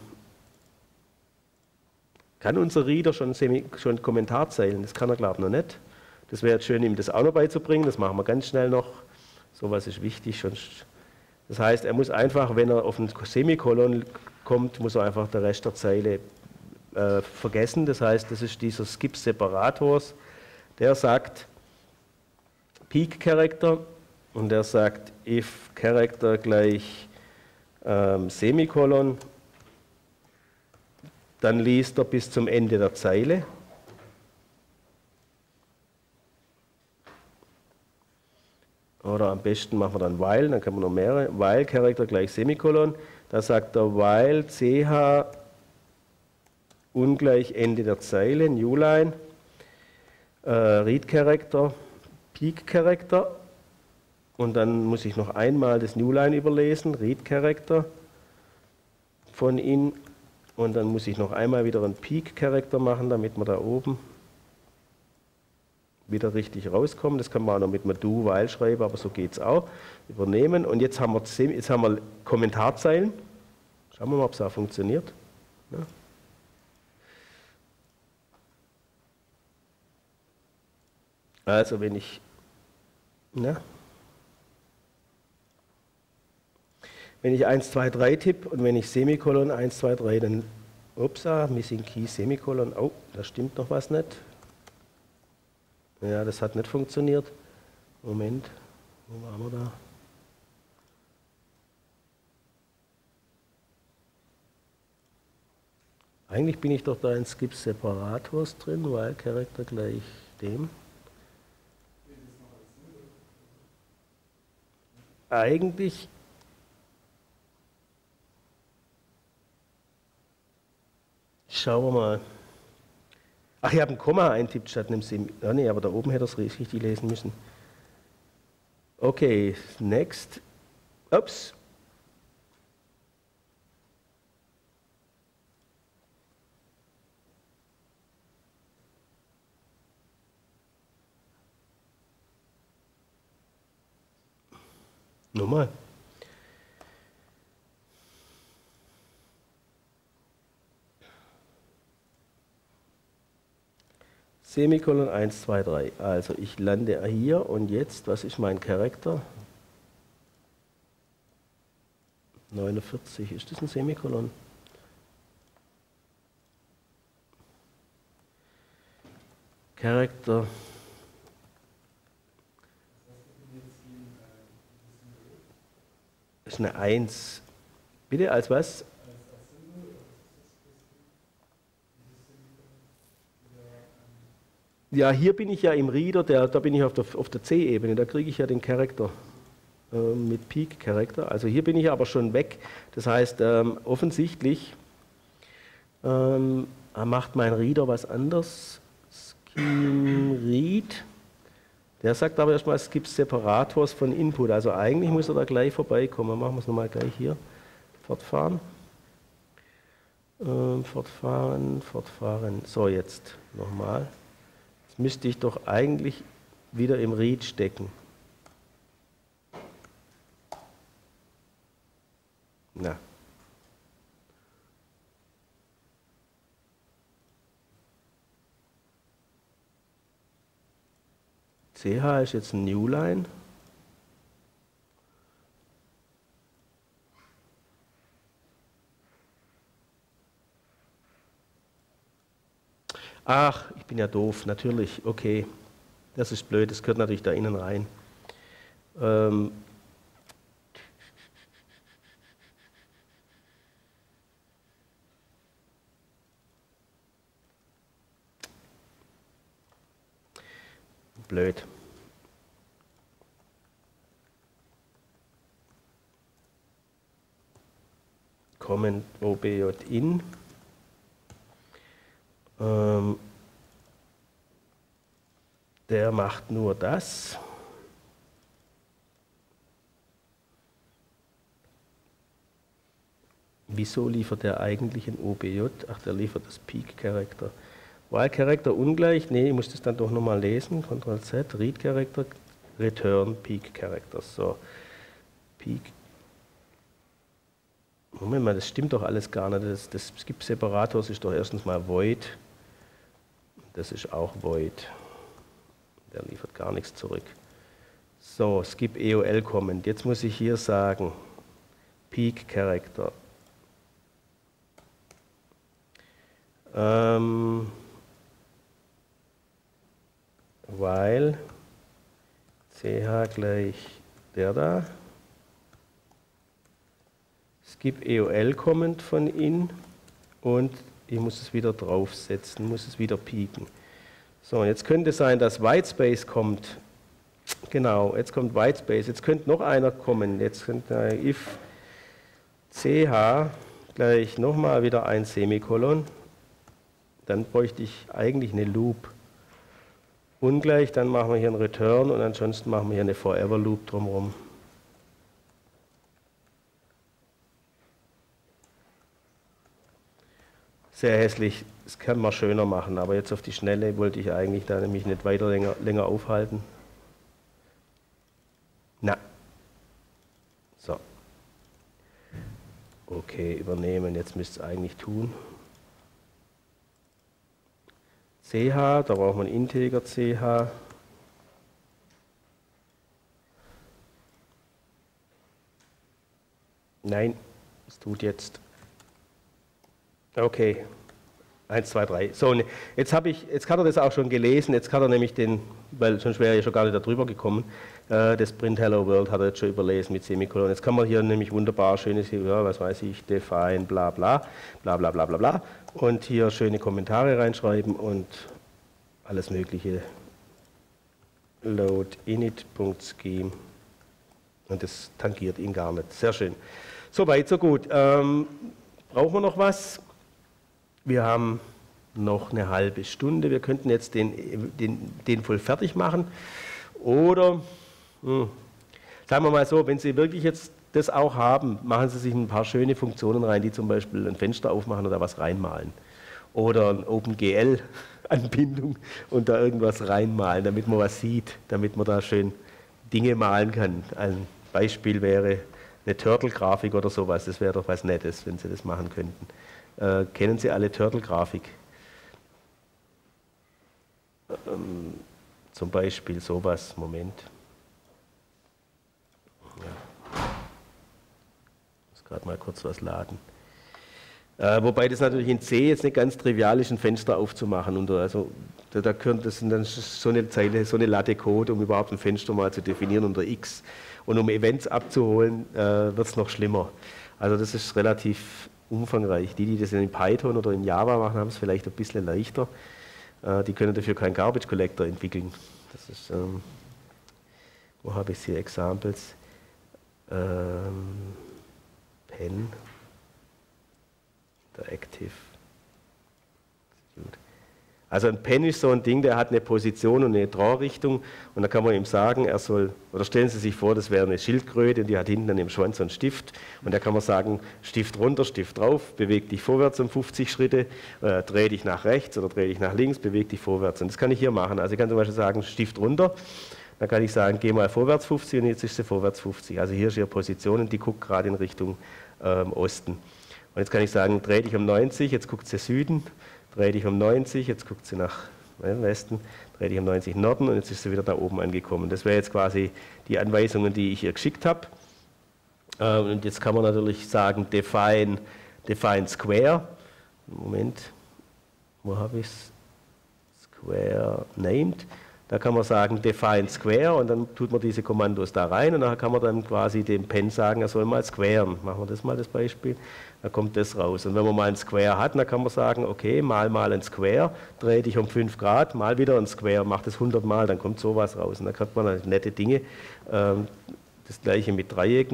unser Reader schon Kommentarzeilen? Das kann er, glaube ich, noch nicht. Das wäre jetzt schön, ihm das auch noch beizubringen. Das machen wir ganz schnell noch. Sowas ist wichtig. Das heißt, er muss einfach, wenn er auf ein Semikolon kommt, muss er einfach den Rest der Zeile vergessen. Das heißt, das ist dieser Skip Separators, der sagt Peak Character und der sagt if Character gleich Semikolon, dann liest er bis zum Ende der Zeile. Oder am besten machen wir dann while, dann kann man noch mehrere. While Character gleich Semikolon, da sagt er while ch ungleich Ende der Zeile, New Line, Read Character, Peak Character und dann muss ich noch einmal das New Line überlesen, Read Character von in und dann muss ich noch einmal wieder einen Peak Character machen, damit wir da oben wieder richtig rauskommen. Das kann man auch noch mit einem Do-While schreiben, aber so geht es auch. Übernehmen und jetzt haben wir Kommentarzeilen. Schauen wir mal, ob es auch funktioniert. Ja. Also wenn ich wenn ich 1, 2, 3 tippe und wenn ich Semikolon 1, 2, 3, dann upsa, Missing Key, Semikolon, oh, da stimmt noch was nicht. Ja, das hat nicht funktioniert. Moment, wo waren wir da? Eigentlich bin ich doch da in Skip Separators drin, while Character gleich dem. Eigentlich schauen wir mal. Ach, ich habe ein Komma eintippt statt einem Sem. Ah, nee, aber da oben hätte er es richtig lesen müssen. Okay, next. Ups. Nochmal. Semikolon 1, 2, 3. Also ich lande hier und jetzt, was ist mein Charakter? 49, ist das ein Semikolon? Charakter. Das ist eine 1. Bitte, als was? Ja, hier bin ich ja im Reader, da bin ich auf der C-Ebene, da kriege ich ja den Charakter mit Peak-Charakter. Also hier bin ich aber schon weg. Das heißt, offensichtlich macht mein Reader was anderes. Scheme Read. Der sagt aber erstmal, es gibt Separators von Input. Also eigentlich muss er da gleich vorbeikommen. Machen wir es nochmal gleich hier. Fortfahren. Fortfahren. So, jetzt nochmal. Jetzt müsste ich doch eigentlich wieder im Read stecken. Na. CH ist jetzt ein New Line. Ach, ich bin ja doof, natürlich, okay. Das ist blöd, das gehört natürlich da innen rein. Blöd. Comment OBJ in. Der macht nur das. Wieso liefert er eigentlich ein OBJ? Ach, der liefert das Peak Character. While Character ungleich, nee, ich muss das dann doch nochmal lesen. Ctrl Z, Read Character, Return Peak Character. So, Peak. Moment mal, das stimmt doch alles gar nicht. Das Skip Separator ist doch erstens mal Void. Das ist auch Void. Der liefert gar nichts zurück. So, Skip EOL Comment. Jetzt muss ich hier sagen, Peak Character. While ch gleich der da. Skip EOL Comment von in und ich muss es wieder draufsetzen, muss es wieder pieken. So, jetzt könnte sein, dass Whitespace kommt. Genau, jetzt kommt Whitespace. Jetzt könnte noch einer kommen. Jetzt könnte if ch gleich nochmal wieder ein Semikolon. Dann bräuchte ich eigentlich eine Loop. Ungleich, dann machen wir hier einen Return und ansonsten machen wir hier eine Forever Loop drumherum. Sehr hässlich, das kann man schöner machen, aber jetzt auf die Schnelle wollte ich eigentlich da nämlich nicht weiter länger aufhalten. Na. So. Okay, übernehmen, jetzt müsste es eigentlich tun. CH, da braucht man Integer CH. Nein, es tut jetzt. Okay, 1, 2, 3. So, jetzt hat er das auch schon gelesen, jetzt hat er nämlich weil sonst wäre er ja schon gar nicht darüber gekommen, das Print Hello World hat er jetzt schon überlesen mit Semikolon. Jetzt kann man hier nämlich wunderbar schönes, ja, was weiß ich, define, bla bla, bla bla bla bla bla und hier schöne Kommentare reinschreiben und alles mögliche. Load init.scheme und das tangiert ihn gar nicht. Sehr schön. So weit, so gut. Brauchen wir noch was? Wir haben noch eine halbe Stunde. Wir könnten jetzt den voll fertig machen. Oder, sagen wir mal so, wenn Sie wirklich jetzt das auch haben, machen Sie sich ein paar schöne Funktionen rein, die zum Beispiel ein Fenster aufmachen oder was reinmalen. Oder ein OpenGL-Anbindung und da irgendwas reinmalen, damit man was sieht, damit man da schön Dinge malen kann. Ein Beispiel wäre eine Turtle-Grafik oder sowas. Das wäre doch was Nettes, wenn Sie das machen könnten. Kennen Sie alle Turtle-Grafik? Zum Beispiel sowas. Moment. Ja. Ich muss gerade mal kurz was laden. Wobei das natürlich in C jetzt nicht ganz trivial ist, ein Fenster aufzumachen. Und also, das sind dann so eine Zeile, so eine Latte Code, um überhaupt ein Fenster mal zu definieren unter X. Und um Events abzuholen, wird es noch schlimmer. Also das ist relativ umfangreich. Die das in Python oder in Java machen, haben es vielleicht ein bisschen leichter. Die können dafür keinen Garbage Collector entwickeln. Das ist, wo habe ich hier Examples? Pen. Der Active. Also ein Pen ist so ein Ding, der hat eine Position und eine Draw-Richtung und da kann man ihm sagen, er soll, oder stellen Sie sich vor, das wäre eine Schildkröte und die hat hinten an dem Schwanz so einen Stift und da kann man sagen, Stift runter, Stift drauf, beweg dich vorwärts um 50 Schritte, dreh dich nach rechts oder dreh dich nach links, beweg dich vorwärts und das kann ich hier machen. Also ich kann zum Beispiel sagen, Stift runter, dann kann ich sagen, geh mal vorwärts 50 und jetzt ist sie vorwärts 50. Also hier ist ihre Position und die guckt gerade in Richtung Osten. Und jetzt kann ich sagen, dreh dich um 90, jetzt guckt sie Süden, dreh dich um 90, jetzt guckt sie nach Westen, dreh dich um 90 Norden und jetzt ist sie wieder da oben angekommen. Das wäre jetzt quasi die Anweisungen, die ich ihr geschickt habe. Und jetzt kann man natürlich sagen, define square. Moment, wo habe ich es? Square named. Da kann man sagen, define square und dann tut man diese Kommandos da rein und dann kann man dann quasi dem Pen sagen, er soll mal squaren. Machen wir das mal, das Beispiel. Da kommt das raus. Und wenn man mal ein Square hat, dann kann man sagen, okay, mal ein Square, dreh dich um 5 Grad, mal wieder ein Square, mach das 100 Mal, dann kommt sowas raus. Und dann kriegt man nette Dinge. Das gleiche mit Dreiecken.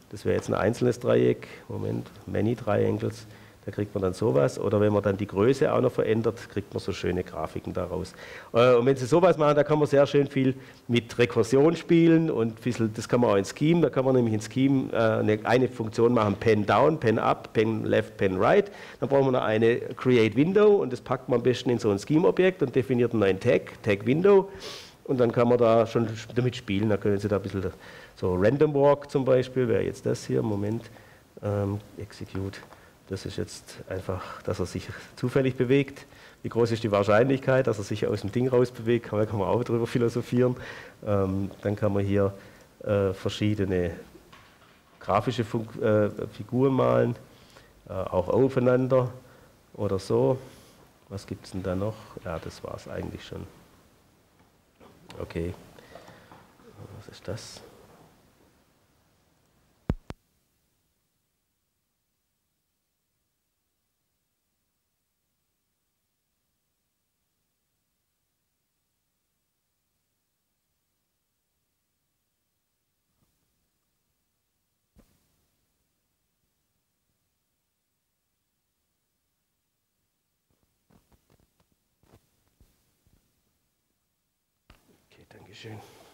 Das wäre jetzt ein einzelnes Dreieck. Moment, Many Triangles. Da kriegt man dann sowas. Oder wenn man dann die Größe auch noch verändert, kriegt man so schöne Grafiken daraus. Und wenn Sie sowas machen, da kann man sehr schön viel mit Rekursion spielen und das kann man auch in Scheme. Da kann man nämlich in Scheme eine Funktion machen, Pen Down, Pen Up, Pen Left, Pen Right. Dann brauchen wir noch eine Create Window und das packt man am besten in so ein Scheme-Objekt und definiert einen neuen Tag, Tag Window. Und dann kann man da schon damit spielen. Da können Sie da ein bisschen so Random Walk zum Beispiel, wäre jetzt das hier, Moment, Execute. Das ist jetzt einfach, dass er sich zufällig bewegt. Wie groß ist die Wahrscheinlichkeit, dass er sich aus dem Ding rausbewegt? Da kann man auch drüber philosophieren. Dann kann man hier verschiedene grafische Figuren malen, auch aufeinander oder so. Was gibt es denn da noch? Ja, das war es eigentlich schon. Okay, was ist das? Okay, Dankeschön.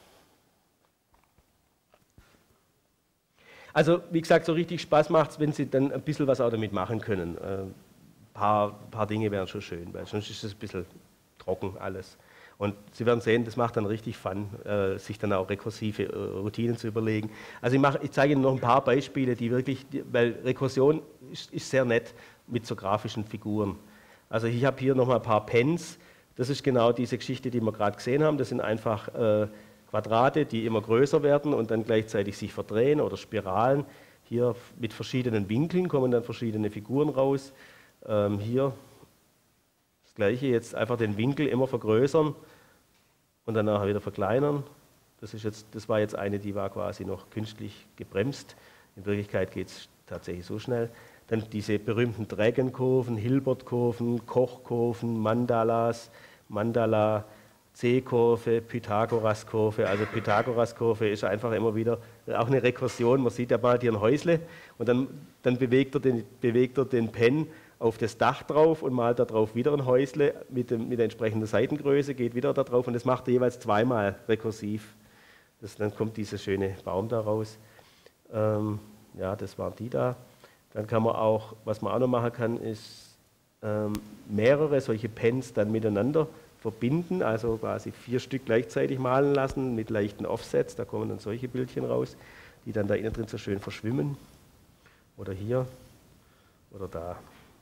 Also, wie gesagt, so richtig Spaß macht es, wenn Sie dann ein bisschen was auch damit machen können. Paar Dinge wären schon schön, weil sonst ist es ein bisschen trocken alles. Und Sie werden sehen, das macht dann richtig Fun, sich dann auch rekursive Routinen zu überlegen. Also ich zeige Ihnen noch ein paar Beispiele, die wirklich, weil Rekursion ist sehr nett mit so grafischen Figuren. Also ich habe hier noch mal ein paar Pens. Das ist genau diese Geschichte, die wir gerade gesehen haben. Das sind einfach Quadrate, die immer größer werden und dann gleichzeitig sich verdrehen oder Spiralen. Hier mit verschiedenen Winkeln kommen dann verschiedene Figuren raus. Hier das gleiche, jetzt einfach den Winkel immer vergrößern und dann nachher wieder verkleinern. Das war jetzt eine, die war quasi noch künstlich gebremst. In Wirklichkeit geht es tatsächlich so schnell. Dann diese berühmten Dragon-Kurven, Hilbert-Kurven, Koch-Kurven, Mandalas, Mandala, C-Kurve, Pythagoras-Kurve. Also Pythagoras-Kurve ist einfach immer wieder auch eine Rekursion. Man sieht, er malt hier ein Häusle und dann bewegt er den Pen auf das Dach drauf und malt da drauf wieder ein Häusle mit der entsprechenden Seitengröße, geht wieder da drauf und das macht er jeweils zweimal rekursiv. Dann kommt dieser schöne Baum da raus. Ja, das waren die da. Dann kann man auch, was man auch noch machen kann, ist mehrere solche Pens dann miteinander verbinden, also quasi 4 Stück gleichzeitig malen lassen mit leichten Offsets. Da kommen dann solche Bildchen raus, die dann da innen drin so schön verschwimmen. Oder hier oder da.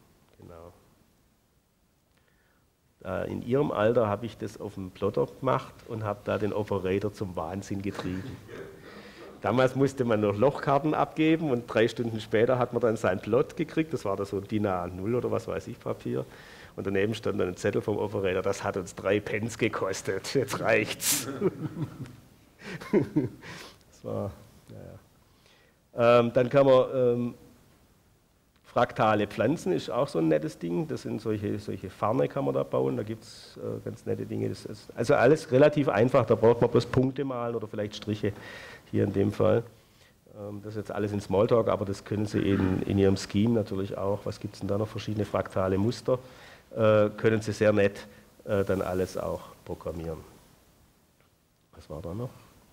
Genau. In Ihrem Alter habe ich das auf dem Plotter gemacht und habe da den Operator zum Wahnsinn getrieben. Damals musste man noch Lochkarten abgeben und 3 Stunden später hat man dann seinen Plot gekriegt. Das war da so ein DIN A0 oder was weiß ich Papier. Und daneben stand dann ein Zettel vom Operator, das hat uns 3 Pence gekostet. Jetzt reicht's. Das war, naja. Dann kann man fraktale Pflanzen, ist auch so ein nettes Ding. Das sind solche Farne kann man da bauen, da gibt es ganz nette Dinge. Das ist also alles relativ einfach, da braucht man bloß Punkte malen oder vielleicht Striche, hier in dem Fall. Das ist jetzt alles in Smalltalk, aber das können Sie in Ihrem Scheme natürlich auch. Was gibt es denn da noch? Verschiedene fraktale Muster. Können Sie sehr nett dann alles auch programmieren. Was war da noch?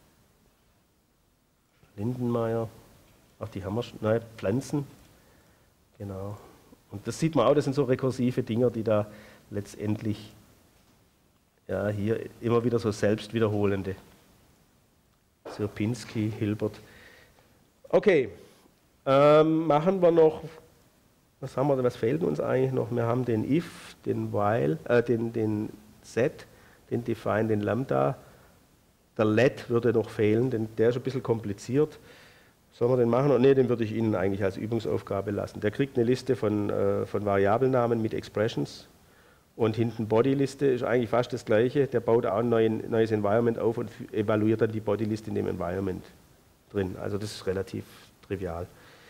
Lindenmeier, ach die haben wir schon, nein, Pflanzen. Genau. Und das sieht man auch, das sind so rekursive Dinger, die da letztendlich ja, hier immer wieder so selbst wiederholende. Sierpinski, Hilbert. Okay, machen wir noch, was fehlt uns eigentlich noch? Wir haben den if, den while, den set, den define, den lambda. Der let würde noch fehlen, denn der ist ein bisschen kompliziert. Sollen wir den machen? Ne, den würde ich Ihnen eigentlich als Übungsaufgabe lassen. Der kriegt eine Liste von Variablennamen mit Expressions und hinten Bodyliste ist eigentlich fast das gleiche. Der baut auch ein neues Environment auf und evaluiert dann die Bodyliste in dem Environment drin. Also das ist relativ trivial.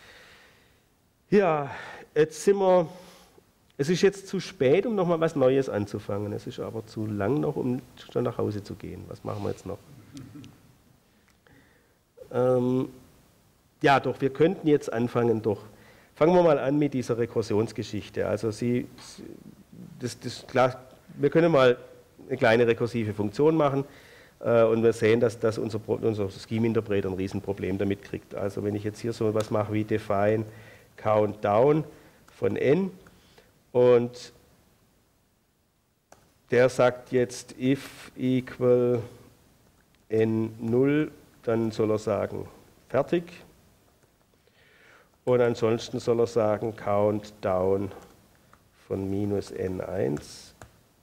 Ja, es ist jetzt zu spät, um nochmal was Neues anzufangen. Es ist aber zu lang noch, um schon nach Hause zu gehen. Was machen wir jetzt noch? Ja, doch, wir könnten jetzt anfangen, doch. Fangen wir mal an mit dieser Rekursionsgeschichte. Also klar, wir können mal eine kleine rekursive Funktion machen und wir sehen, dass unser Scheme-Interpreter ein Riesenproblem damit kriegt. Also wenn ich jetzt hier so etwas mache wie define countdown von n und der sagt jetzt if equal n0, dann soll er sagen fertig. Und ansonsten soll er sagen countdown von minus n1.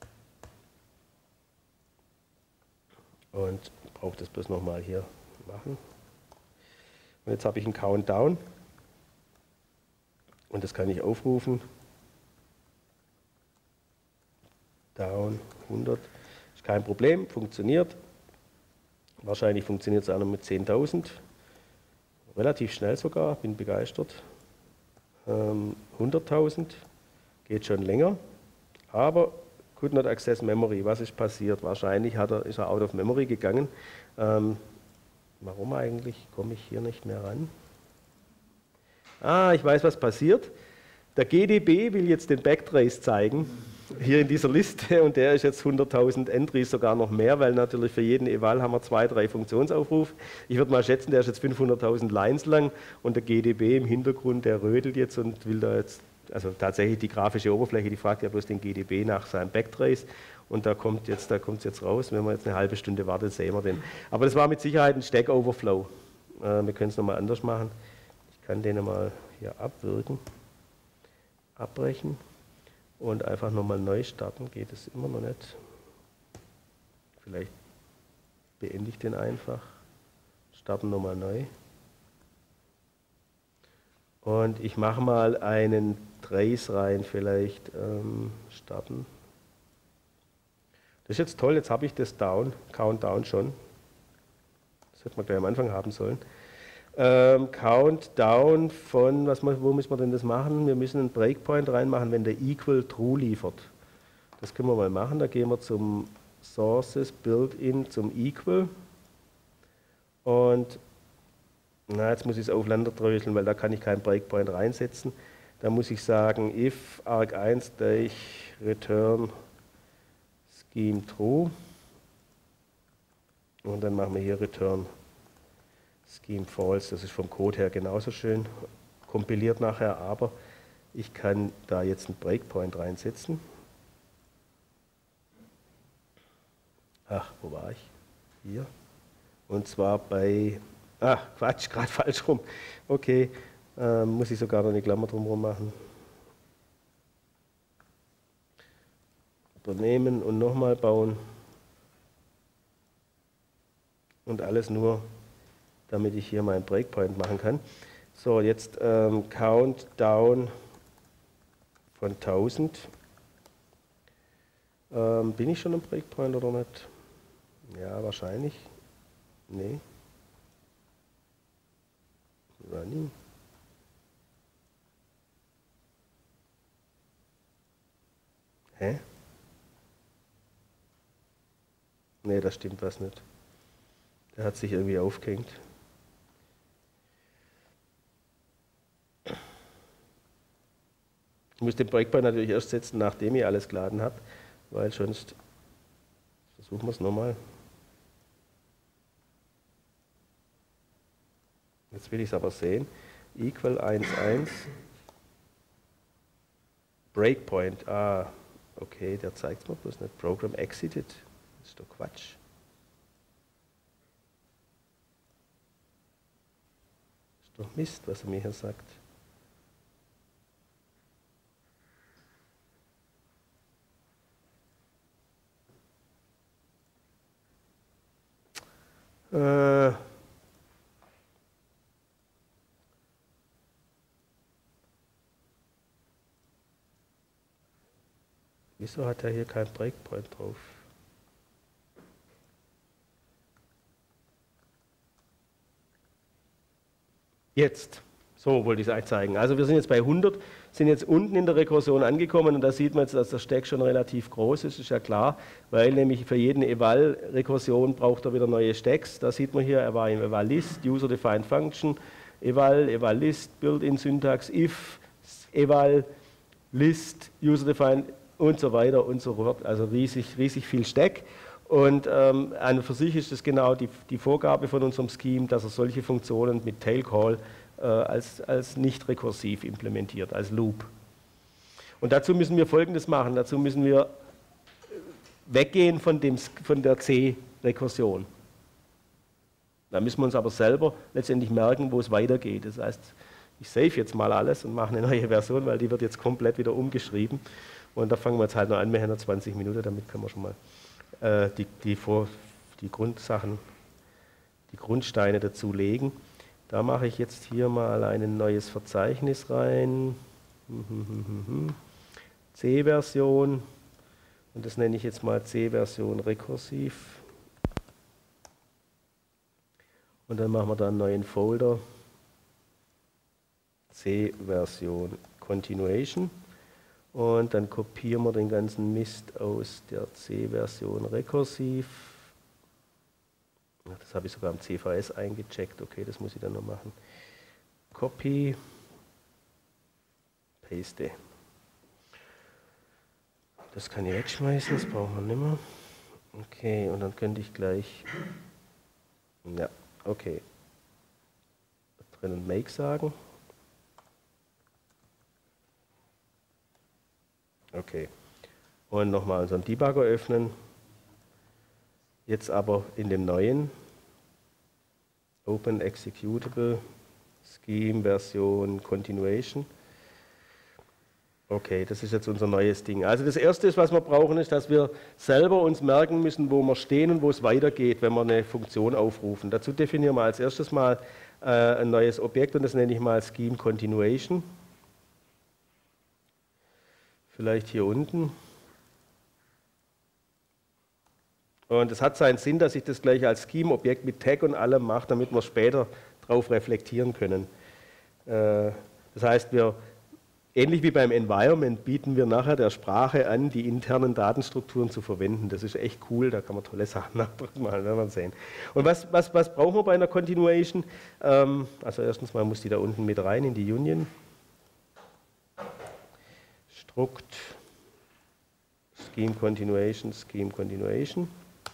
Und ich brauche das bloß nochmal hier machen. Und jetzt habe ich einen Countdown. Und das kann ich aufrufen. Down 100. Ist kein Problem, funktioniert. Wahrscheinlich funktioniert es auch noch mit 10.000. Relativ schnell sogar, bin begeistert. 100.000 geht schon länger. Aber could not access memory. Was ist passiert? Wahrscheinlich ist er out of memory gegangen. Warum eigentlich? Komme ich hier nicht mehr ran? Ich weiß, was passiert. Der GDB will jetzt den Backtrace zeigen, hier in dieser Liste, und der ist jetzt 100.000 Entries, sogar noch mehr, weil natürlich für jeden Eval haben wir 2, 3 Funktionsaufrufe. Ich würde mal schätzen, der ist jetzt 500.000 Lines lang und der GDB im Hintergrund, der rödelt jetzt und will da jetzt, also tatsächlich die grafische Oberfläche, die fragt ja bloß den GDB nach seinem Backtrace und da kommt es jetzt raus. Wenn man jetzt eine halbe Stunde wartet, sehen wir den. Aber das war mit Sicherheit ein Stack Overflow. Wir können es nochmal anders machen. Ich kann den mal hier abwirken, abbrechen und einfach nochmal neu starten. Geht es immer noch nicht. Vielleicht beende ich den einfach. Starten nochmal neu. Und ich mache mal einen Trace rein, vielleicht starten. Das ist jetzt toll, jetzt habe ich das Countdown schon. Das hätte man gleich am Anfang haben sollen. Countdown von, wo müssen wir denn das machen? Wir müssen einen Breakpoint reinmachen, wenn der Equal True liefert. Das können wir mal machen. Da gehen wir zum Sources, Build-in, zum Equal. Und jetzt muss ich es auf Lander dröseln, weil da kann ich keinen Breakpoint reinsetzen. Da muss ich sagen, if arg1 durch return scheme true. Und dann machen wir hier return scheme false. Das ist vom Code her genauso schön kompiliert nachher, aber ich kann da jetzt einen Breakpoint reinsetzen. Wo war ich? Hier. Und zwar bei, Quatsch, gerade falsch rum. Okay, muss ich sogar noch eine Klammer drumherum machen. Übernehmen und nochmal bauen. Und alles nur, damit ich hier meinen Breakpoint machen kann. So, jetzt Countdown von 1000. Bin ich schon im Breakpoint oder nicht? Ja, wahrscheinlich. Nee. Running. Hä? Nee, da stimmt was nicht. Der hat sich irgendwie aufgehängt. Ich muss den Breakpoint natürlich erst setzen, nachdem ihr alles geladen habt, weil sonst versuchen wir es nochmal. Jetzt will ich es aber sehen. Equal 1,1 Breakpoint. Okay, der zeigt es mir bloß nicht. Program exited. Das ist doch Quatsch. Das ist doch Mist, was er mir hier sagt. Wieso hat er hier kein Breakpoint drauf? Jetzt. So wollte ich es euch zeigen. Also wir sind jetzt bei 100, sind jetzt unten in der Rekursion angekommen und da sieht man jetzt, dass der Stack schon relativ groß ist, ist ja klar, weil nämlich für jeden Eval-Rekursion braucht er wieder neue Stacks. Da sieht man hier, er war im Eval-List, User-Defined Function, eval, eval-list, built-in-Syntax, if, eval, list, user-defined und so weiter und so fort. Also riesig viel Stack. Und an und für sich ist das genau die Vorgabe von unserem Scheme, dass er solche Funktionen mit Tail-Call als nicht rekursiv implementiert, als Loop. Und dazu müssen wir Folgendes machen. Dazu müssen wir weggehen von der C-Rekursion. Da müssen wir uns aber selber letztendlich merken, wo es weitergeht. Das heißt, ich save jetzt mal alles und mache eine neue Version, weil die wird jetzt komplett wieder umgeschrieben. Und da fangen wir jetzt halt noch an, wir haben noch 20 Minuten, damit können wir schon mal die Grundsachen, die Grundsteine dazu legen. Da mache ich jetzt hier mal ein neues Verzeichnis rein. C-Version. Und das nenne ich jetzt mal C-Version rekursiv. Und dann machen wir da einen neuen Folder. C-Version Continuation. Und dann kopieren wir den ganzen Mist aus der C-Version rekursiv. Das habe ich sogar am CVS eingecheckt. Okay, das muss ich dann noch machen. Copy. Paste. Das kann ich wegschmeißen, das brauchen wir nicht mehr. Okay, und dann könnte ich gleich, ja, okay, drinnen Make sagen. Okay, und nochmal unseren Debugger öffnen. Jetzt aber in dem neuen Open Executable Scheme Version Continuation. Okay, das ist jetzt unser neues Ding. Also das Erste, was wir brauchen, ist, dass wir selber uns merken müssen, wo wir stehen und wo es weitergeht, wenn wir eine Funktion aufrufen. Dazu definieren wir als erstes mal ein neues Objekt und das nenne ich mal Scheme Continuation. Vielleicht hier unten. Und es hat seinen Sinn, dass ich das gleich als Scheme-Objekt mit Tag und allem mache, damit wir später darauf reflektieren können. Das heißt, ähnlich wie beim Environment bieten wir nachher der Sprache an, die internen Datenstrukturen zu verwenden. Das ist echt cool, da kann man tolle Sachen nachmachen, werden wir sehen. Und was brauchen wir bei einer Continuation? Also erstens mal muss die da unten mit rein in die Union. Struct, Scheme Continuation, Scheme Continuation.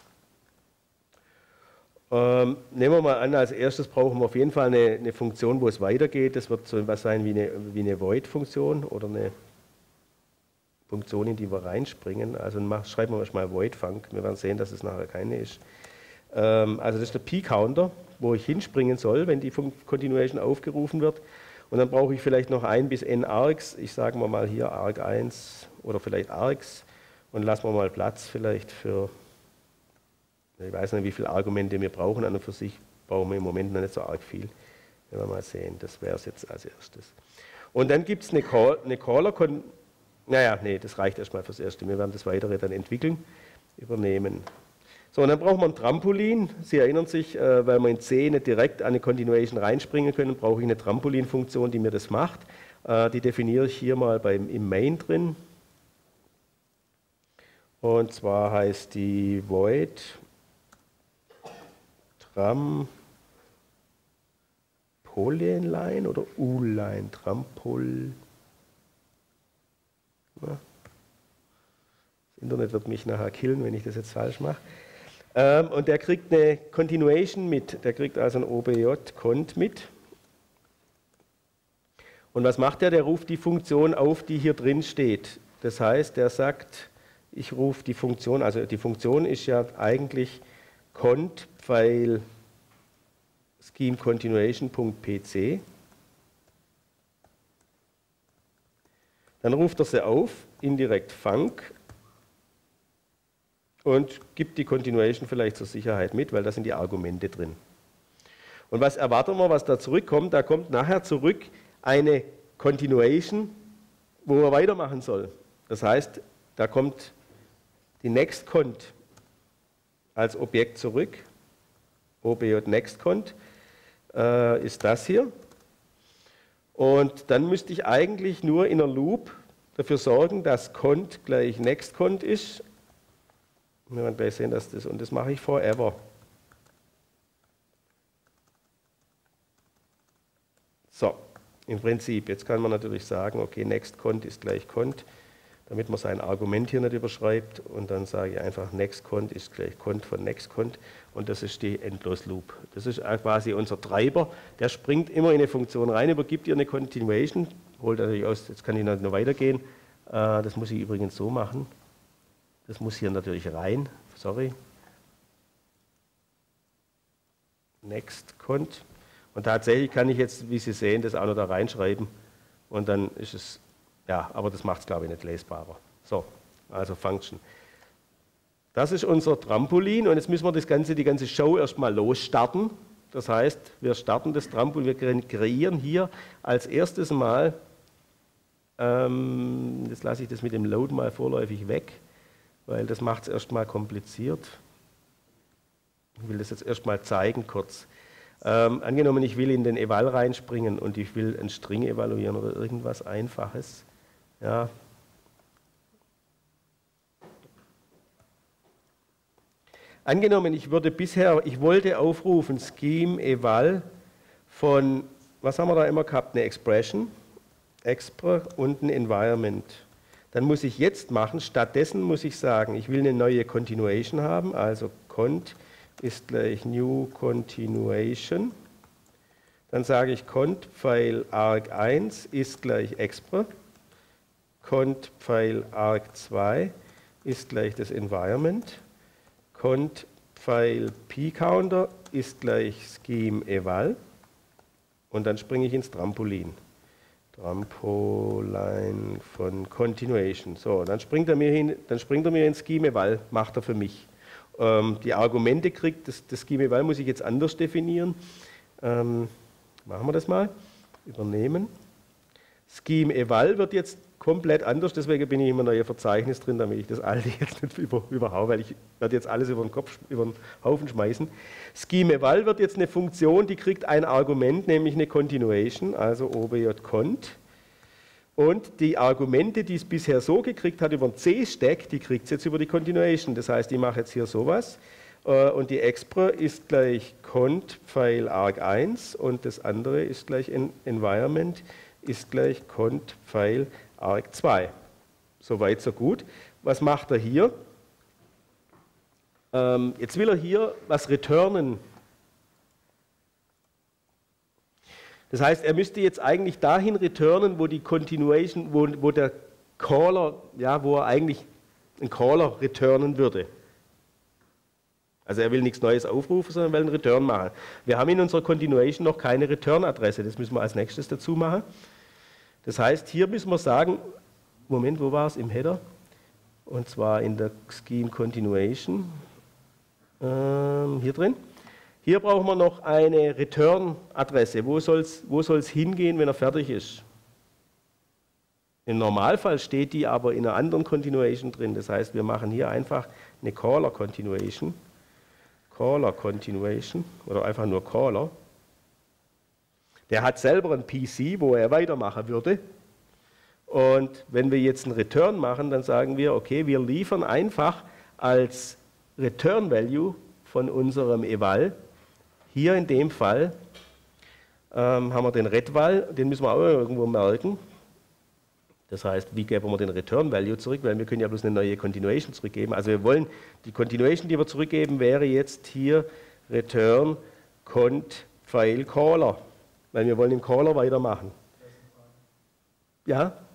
Nehmen wir mal an, als erstes brauchen wir auf jeden Fall eine Funktion, wo es weitergeht. Das wird so etwas sein wie eine Void-Funktion oder eine Funktion, in die wir reinspringen. Also schreiben wir mal Void-Func. Wir werden sehen, dass es nachher keine ist. Also das ist der P-Counter, wo ich hinspringen soll, wenn die Continuation aufgerufen wird. Und dann brauche ich vielleicht noch 1 bis n Args. Ich sage mal hier Arg 1 oder vielleicht Args. Und lassen wir mal Platz vielleicht für... Ich weiß nicht, wie viele Argumente wir brauchen, an und für sich brauchen wir im Moment noch nicht so arg viel. Werden wir mal sehen, das wäre es jetzt als erstes. Und dann gibt es eine Caller, das reicht erstmal fürs Erste, wir werden das Weitere dann entwickeln, übernehmen. So, und dann brauchen wir ein Trampolin. Sie erinnern sich, weil wir in C nicht direkt an eine Continuation reinspringen können, brauche ich eine Trampolin-Funktion, die mir das macht. Die definiere ich hier mal im Main drin. Und zwar heißt die Void Trampolinline oder U-Line, Das Internet wird mich nachher killen, wenn ich das jetzt falsch mache. Und der kriegt eine Continuation mit, der kriegt also ein OBJ-Cont mit. Und was macht der? Der ruft die Funktion auf, die hier drin steht. Das heißt, der sagt, ich rufe die Funktion, also die Funktion ist ja eigentlich cont File Scheme Continuation.pc. Dann ruft er sie auf, indirekt func, und gibt die Continuation vielleicht zur Sicherheit mit, weil da sind die Argumente drin. Und was erwarten wir, was da zurückkommt? Da kommt nachher zurück eine Continuation, wo er weitermachen soll. Das heißt, da kommt die NextCont als Objekt zurück. OBJ NextCont ist das hier. Und dann müsste ich eigentlich nur in einer Loop dafür sorgen, dass Cont gleich NextCont ist. Wir werden gleich sehen, dass und das mache ich forever. So, im Prinzip, jetzt kann man natürlich sagen, okay, nextCont ist gleich Cont, damit man sein Argument hier nicht überschreibt. Und dann sage ich einfach, nextCont ist gleich Cont von nextCont. Und das ist die Endlosloop. Das ist quasi unser Treiber. Der springt immer in eine Funktion rein, übergibt ihr eine Continuation, holt natürlich aus, jetzt kann ich noch weitergehen. Das muss ich übrigens so machen. Das muss hier natürlich rein, sorry. nextCont. Und tatsächlich kann ich jetzt, wie Sie sehen, das auch noch da reinschreiben. Und dann ist es, ja, aber das macht es, glaube ich, nicht lesbarer. So, also Function. Das ist unser Trampolin und jetzt müssen wir die ganze Show erstmal losstarten. Das heißt, wir starten das Trampolin, wir kreieren hier als erstes Mal, jetzt lasse ich das mit dem Load mal vorläufig weg, weil das macht es erstmal kompliziert. Ich will das jetzt erstmal zeigen kurz. Angenommen, ich will in den Eval reinspringen und ich will einen String evaluieren oder irgendwas Einfaches. Ja. Angenommen, ich wollte aufrufen Scheme eval von, was haben wir da immer gehabt, eine Expression, Expr und ein Environment. Dann muss ich jetzt machen, stattdessen muss ich sagen, ich will eine neue Continuation haben, also cont ist gleich new continuation. Dann sage ich cont Pfeil arg1 ist gleich expr, cont Pfeil arg2 ist gleich das Environment, cont Pfeil pcounter ist gleich scheme eval und dann springe ich ins Trampolin. Trampolin von Continuation. So, dann springt er mir ins Scheme eval, macht er für mich. Die Argumente kriegt, das Scheme eval muss ich jetzt anders definieren. Machen wir das mal. Übernehmen. Scheme eval wird jetzt komplett anders, deswegen bin ich immer noch ein Verzeichnis drin, damit ich das alte jetzt nicht überhaue, weil ich werde jetzt alles über den Haufen schmeißen. Scheme eval wird jetzt eine Funktion, die kriegt ein Argument, nämlich eine Continuation, also objcont. Und die Argumente, die es bisher so gekriegt hat über den C-Stack, die kriegt es jetzt über die Continuation. Das heißt, ich mache jetzt hier sowas und die expr ist gleich cont Pfeil arg1 und das andere ist gleich environment ist gleich cont Pfeil arg2. Soweit, so gut. Was macht er hier? Jetzt will er hier was returnen. Das heißt, er müsste jetzt eigentlich dahin returnen, wo die Continuation, wo der Caller, ja, wo er eigentlich einen Caller returnen würde. Also er will nichts Neues aufrufen, sondern will einen Return machen. Wir haben in unserer Continuation noch keine Return-Adresse, das müssen wir als nächstes dazu machen. Das heißt, hier müssen wir sagen, Moment, wo war es? Im Header? Und zwar in der Scheme Continuation, hier drin. Hier brauchen wir noch eine Return-Adresse. Wo soll's hingehen, wenn er fertig ist? Im Normalfall steht die aber in einer anderen Continuation drin. Das heißt, wir machen hier einfach eine Caller-Continuation. Caller-Continuation oder einfach nur Caller. Der hat selber einen PC, wo er weitermachen würde. Und wenn wir jetzt einen Return machen, dann sagen wir, okay, wir liefern einfach als Return-Value von unserem Eval. Hier in dem Fall haben wir den Retval, den müssen wir auch irgendwo merken. Das heißt, wie geben wir den Return Value zurück, weil wir können ja bloß eine neue Continuation zurückgeben. Also wir wollen, die Continuation, die wir zurückgeben, wäre jetzt hier Return cont Pfeil Caller, weil wir wollen den Caller weitermachen. Ja?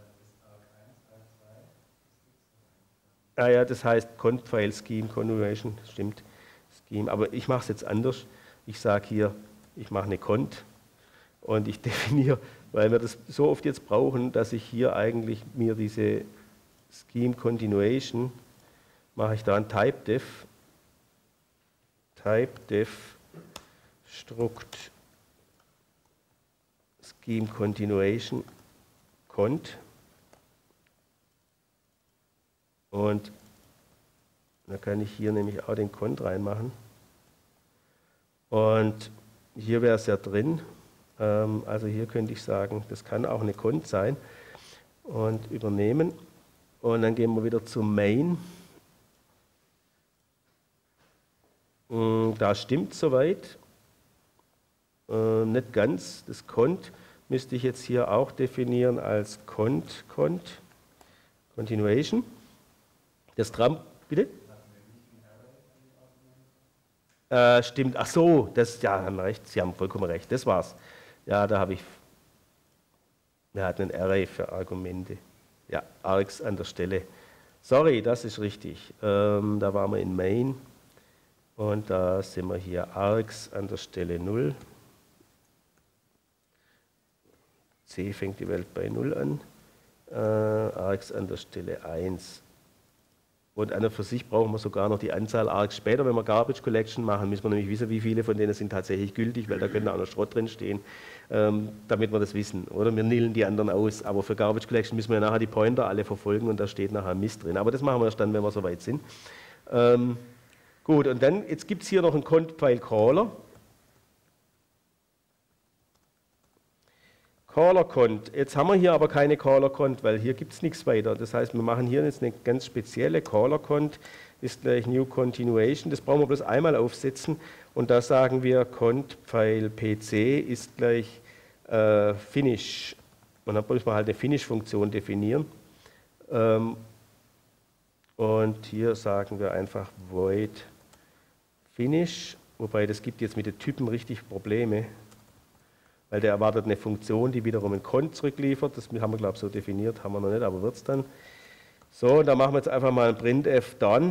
Ah ja, das heißt cont Pfeil Scheme Continuation, stimmt. Scheme, aber ich mache es jetzt anders. Ich sage hier, ich mache eine cont und ich definiere, weil wir das so oft jetzt brauchen, dass ich hier eigentlich mir diese Scheme Continuation, mache ich da ein typedef Struct Scheme Continuation cont und dann kann ich hier nämlich auch den cont reinmachen. Und hier wäre es ja drin, also hier könnte ich sagen, das kann auch eine cont sein und übernehmen und dann gehen wir wieder zum Main. Da stimmt soweit. Nicht ganz. Das Cont müsste ich jetzt hier auch definieren als Continuation. Das Tram, bitte? Stimmt, ach so, das, ja, haben recht, Sie haben vollkommen recht, das war's. Ja, da habe ich, wir hatten ein Array für Argumente. Ja, args an der Stelle. Sorry, das ist richtig. Da waren wir in Main und da sind wir hier args an der Stelle 0. C fängt die Welt bei 0 an. Args an der Stelle 1. Und an und für sich brauchen wir sogar noch die Anzahl Args. Später, wenn wir Garbage Collection machen, müssen wir nämlich wissen, wie viele von denen sind tatsächlich gültig, weil da könnte auch noch Schrott drin stehen, damit wir das wissen. Oder wir nillen die anderen aus. Aber für Garbage Collection müssen wir ja nachher die Pointer alle verfolgen und da steht nachher Mist drin. Aber das machen wir erst dann, wenn wir soweit sind. Gut, und dann, jetzt gibt es hier noch einen Cont-File-Caller. Caller-Cont. Jetzt haben wir hier aber keine Caller-Cont, weil hier gibt es nichts weiter. Das heißt, wir machen hier jetzt eine ganz spezielle Caller-Cont, ist gleich New Continuation. Das brauchen wir bloß einmal aufsetzen und da sagen wir Cont-File-PC ist gleich Finish. Und dann müssen wir halt eine Finish-Funktion definieren. Und hier sagen wir einfach Void Finish, wobei das gibt jetzt mit den Typen richtig Probleme. Weil der erwartet eine Funktion, die wiederum einen Cont zurückliefert. Das haben wir, glaube ich, so definiert, haben wir noch nicht, aber wird es dann. So, und da machen wir jetzt einfach mal ein printf done.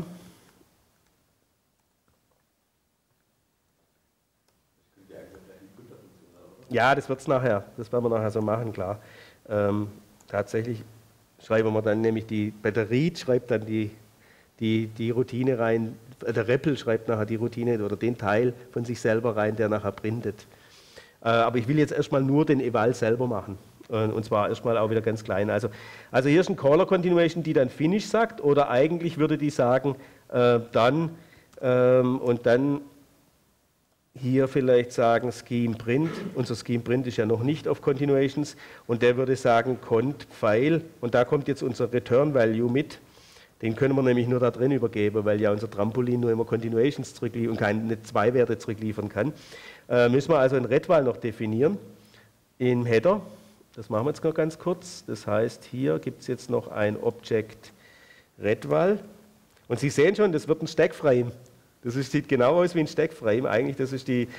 Ja, das wird es nachher. Das werden wir nachher so machen, klar. Tatsächlich schreiben wir dann nämlich bei der Read schreibt dann die Routine rein, der REPL schreibt nachher die Routine oder den Teil von sich selber rein, der nachher printet. Aber ich will jetzt erstmal nur den Eval selber machen. Und zwar erstmal auch wieder ganz klein. Also hier ist ein Caller Continuation, die dann Finish sagt, oder eigentlich würde die sagen, dann und dann hier vielleicht sagen Scheme Print. Unser Scheme Print ist ja noch nicht auf Continuations und der würde sagen Cont File und da kommt jetzt unser Return Value mit. Den können wir nämlich nur da drin übergeben, weil ja unser Trampolin nur immer Continuations zurückliefert und keine zwei Werte zurückliefern kann. Müssen wir also ein Redval noch definieren im Header. Das machen wir jetzt noch ganz kurz. Das heißt, hier gibt es jetzt noch ein Object Redval. Und Sie sehen schon, das wird ein Stack-Frame. Das sieht genau aus wie ein Stack-Frame. Eigentlich, das ist die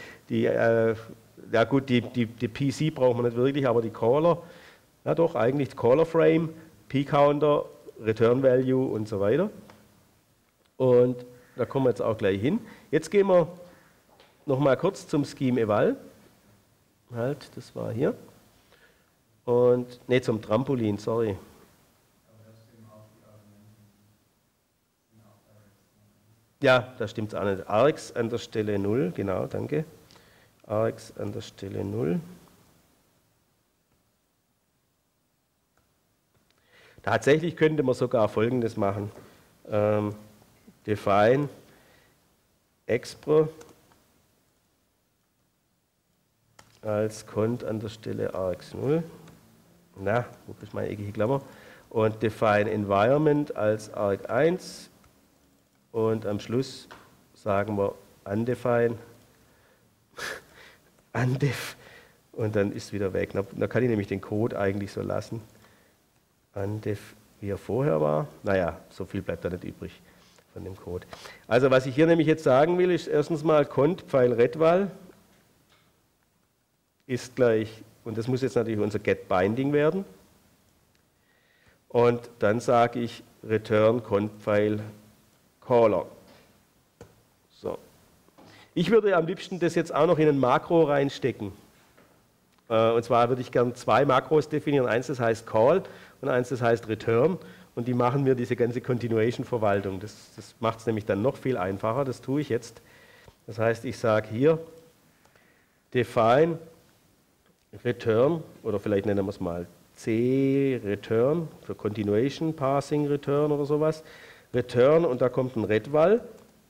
PC brauchen wir nicht wirklich, aber die Caller, ja doch, eigentlich Caller-Frame, P-Counter, Return Value und so weiter. Und da kommen wir jetzt auch gleich hin. Jetzt gehen wir noch mal kurz zum Scheme Eval. Halt, das war hier. Und, ne, zum Trampolin, sorry. Ja, da stimmt es auch nicht. Args an der Stelle 0, genau, danke. Args an der Stelle 0. Tatsächlich könnte man sogar Folgendes machen. Define expr als Cont an der Stelle args 0. Na, wo ist meine eckige Klammer? Und define environment als arg1 und am Schluss sagen wir undefine undef und dann ist es wieder weg. Da kann ich nämlich den Code eigentlich so lassen. Undef, wie er vorher war. Naja, so viel bleibt da nicht übrig von dem Code. Also was ich hier nämlich jetzt sagen will, ist erstens mal Cont-File-Redval ist gleich, und das muss jetzt natürlich unser getBinding werden. Und dann sage ich return Cont-File-Caller. So. Ich würde am liebsten das jetzt auch noch in ein Makro reinstecken. Und zwar würde ich gerne zwei Makros definieren. Eins, das heißt Call und eins, das heißt Return. Und die machen mir diese ganze Continuation-Verwaltung. Das macht es nämlich dann noch viel einfacher. Das tue ich jetzt. Das heißt, ich sage hier define Return, oder vielleicht nennen wir es mal C Return für Continuation, Parsing Return oder sowas. Return und da kommt ein Redval.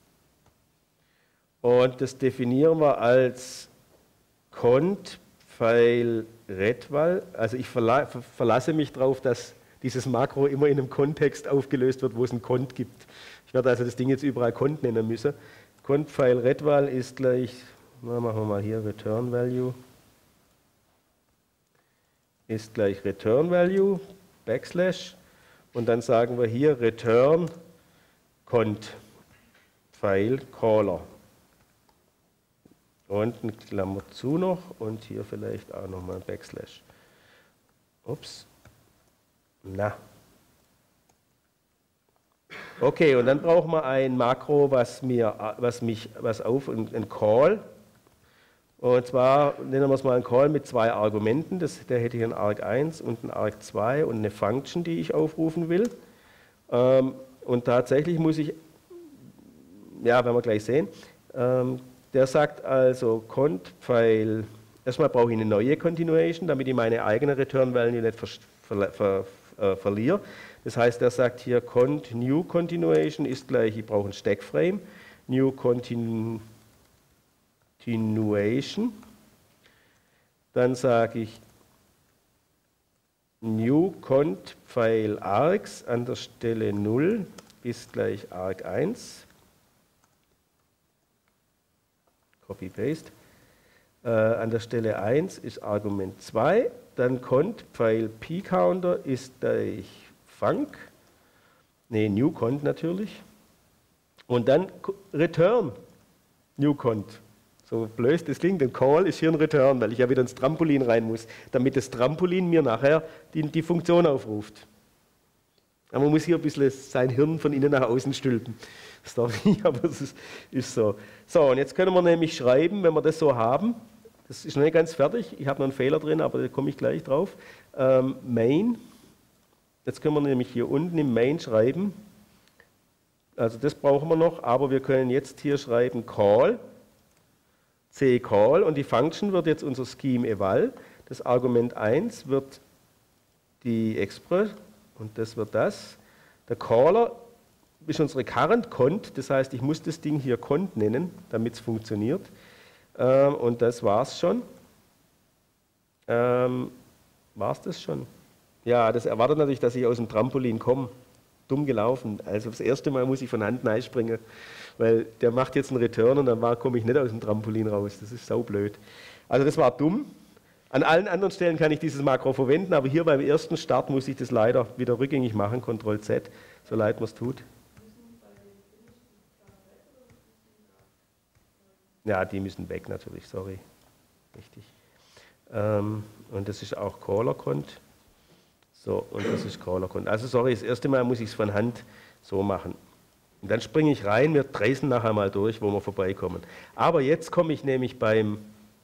Und das definieren wir als Cont File Redval. Also ich verlasse mich darauf, dass dieses Makro immer in einem Kontext aufgelöst wird, wo es einen Cont gibt. Ich werde also das Ding jetzt überall Cont nennen müssen. Cont File Redval ist gleich, Na, machen wir mal hier Return Value. Ist gleich Return Value, Backslash. Und dann sagen wir hier Return Cont File Caller. Und eine Klammer zu noch und hier vielleicht auch nochmal ein Backslash. Ups. Na. Okay, und dann brauchen wir ein Makro, ein Call. Und zwar nennen wir es mal einen Call mit zwei Argumenten. Der hätte hier einen Arg1 und einen Arg2 und eine Function, die ich aufrufen will. Und tatsächlich muss ich, ja, werden wir gleich sehen, der sagt also cont File, erstmal brauche ich eine neue Continuation, damit ich meine eigene Return Value nicht verliere. Das heißt, der sagt hier cont new Continuation ist gleich, ich brauche ein Stack Frame, new Continuation. Dann sage ich new cont File args an der Stelle 0 ist gleich arg1. Copy Paste. An der Stelle 1 ist Argument 2. Dann cont File pCounter ist gleich func. Ne, new cont natürlich. Und dann return new cont. So blöd das klingt, ein Call ist hier ein Return, weil ich ja wieder ins Trampolin rein muss, damit das Trampolin mir nachher die Funktion aufruft. Aber man muss hier ein bisschen sein Hirn von innen nach außen stülpen. Das darf ich, aber es ist so. So, und jetzt können wir nämlich schreiben, wenn wir das so haben, das ist noch nicht ganz fertig, ich habe noch einen Fehler drin, aber da komme ich gleich drauf. Main, jetzt können wir nämlich hier unten im Main schreiben, also das brauchen wir noch, aber wir können jetzt hier schreiben Call, C-Call und die Function wird jetzt unser Scheme eval. Das Argument 1 wird die Expr und das wird das. Der Caller ist unsere Current Cont, das heißt, ich muss das Ding hier Cont nennen, damit es funktioniert. Und das war's schon. War's das schon? Ja, das erwartet natürlich, dass ich aus dem Trampolin komme. Dumm gelaufen. Also das erste Mal muss ich von Hand einspringen, weil der macht jetzt einen Return und dann komme ich nicht aus dem Trampolin raus. Das ist saublöd. Also das war dumm. An allen anderen Stellen kann ich dieses Makro verwenden, aber hier beim ersten Start muss ich das leider wieder rückgängig machen, Ctrl Z, so leid man es tut. Ja, die müssen weg natürlich, sorry. Richtig. Und das ist auch Caller-Cont. So, und das ist Caller-Cont. Also sorry, das erste Mal muss ich es von Hand so machen. Und dann springe ich rein, wir tracen nachher mal durch, wo wir vorbeikommen. Aber jetzt komme ich nämlich beim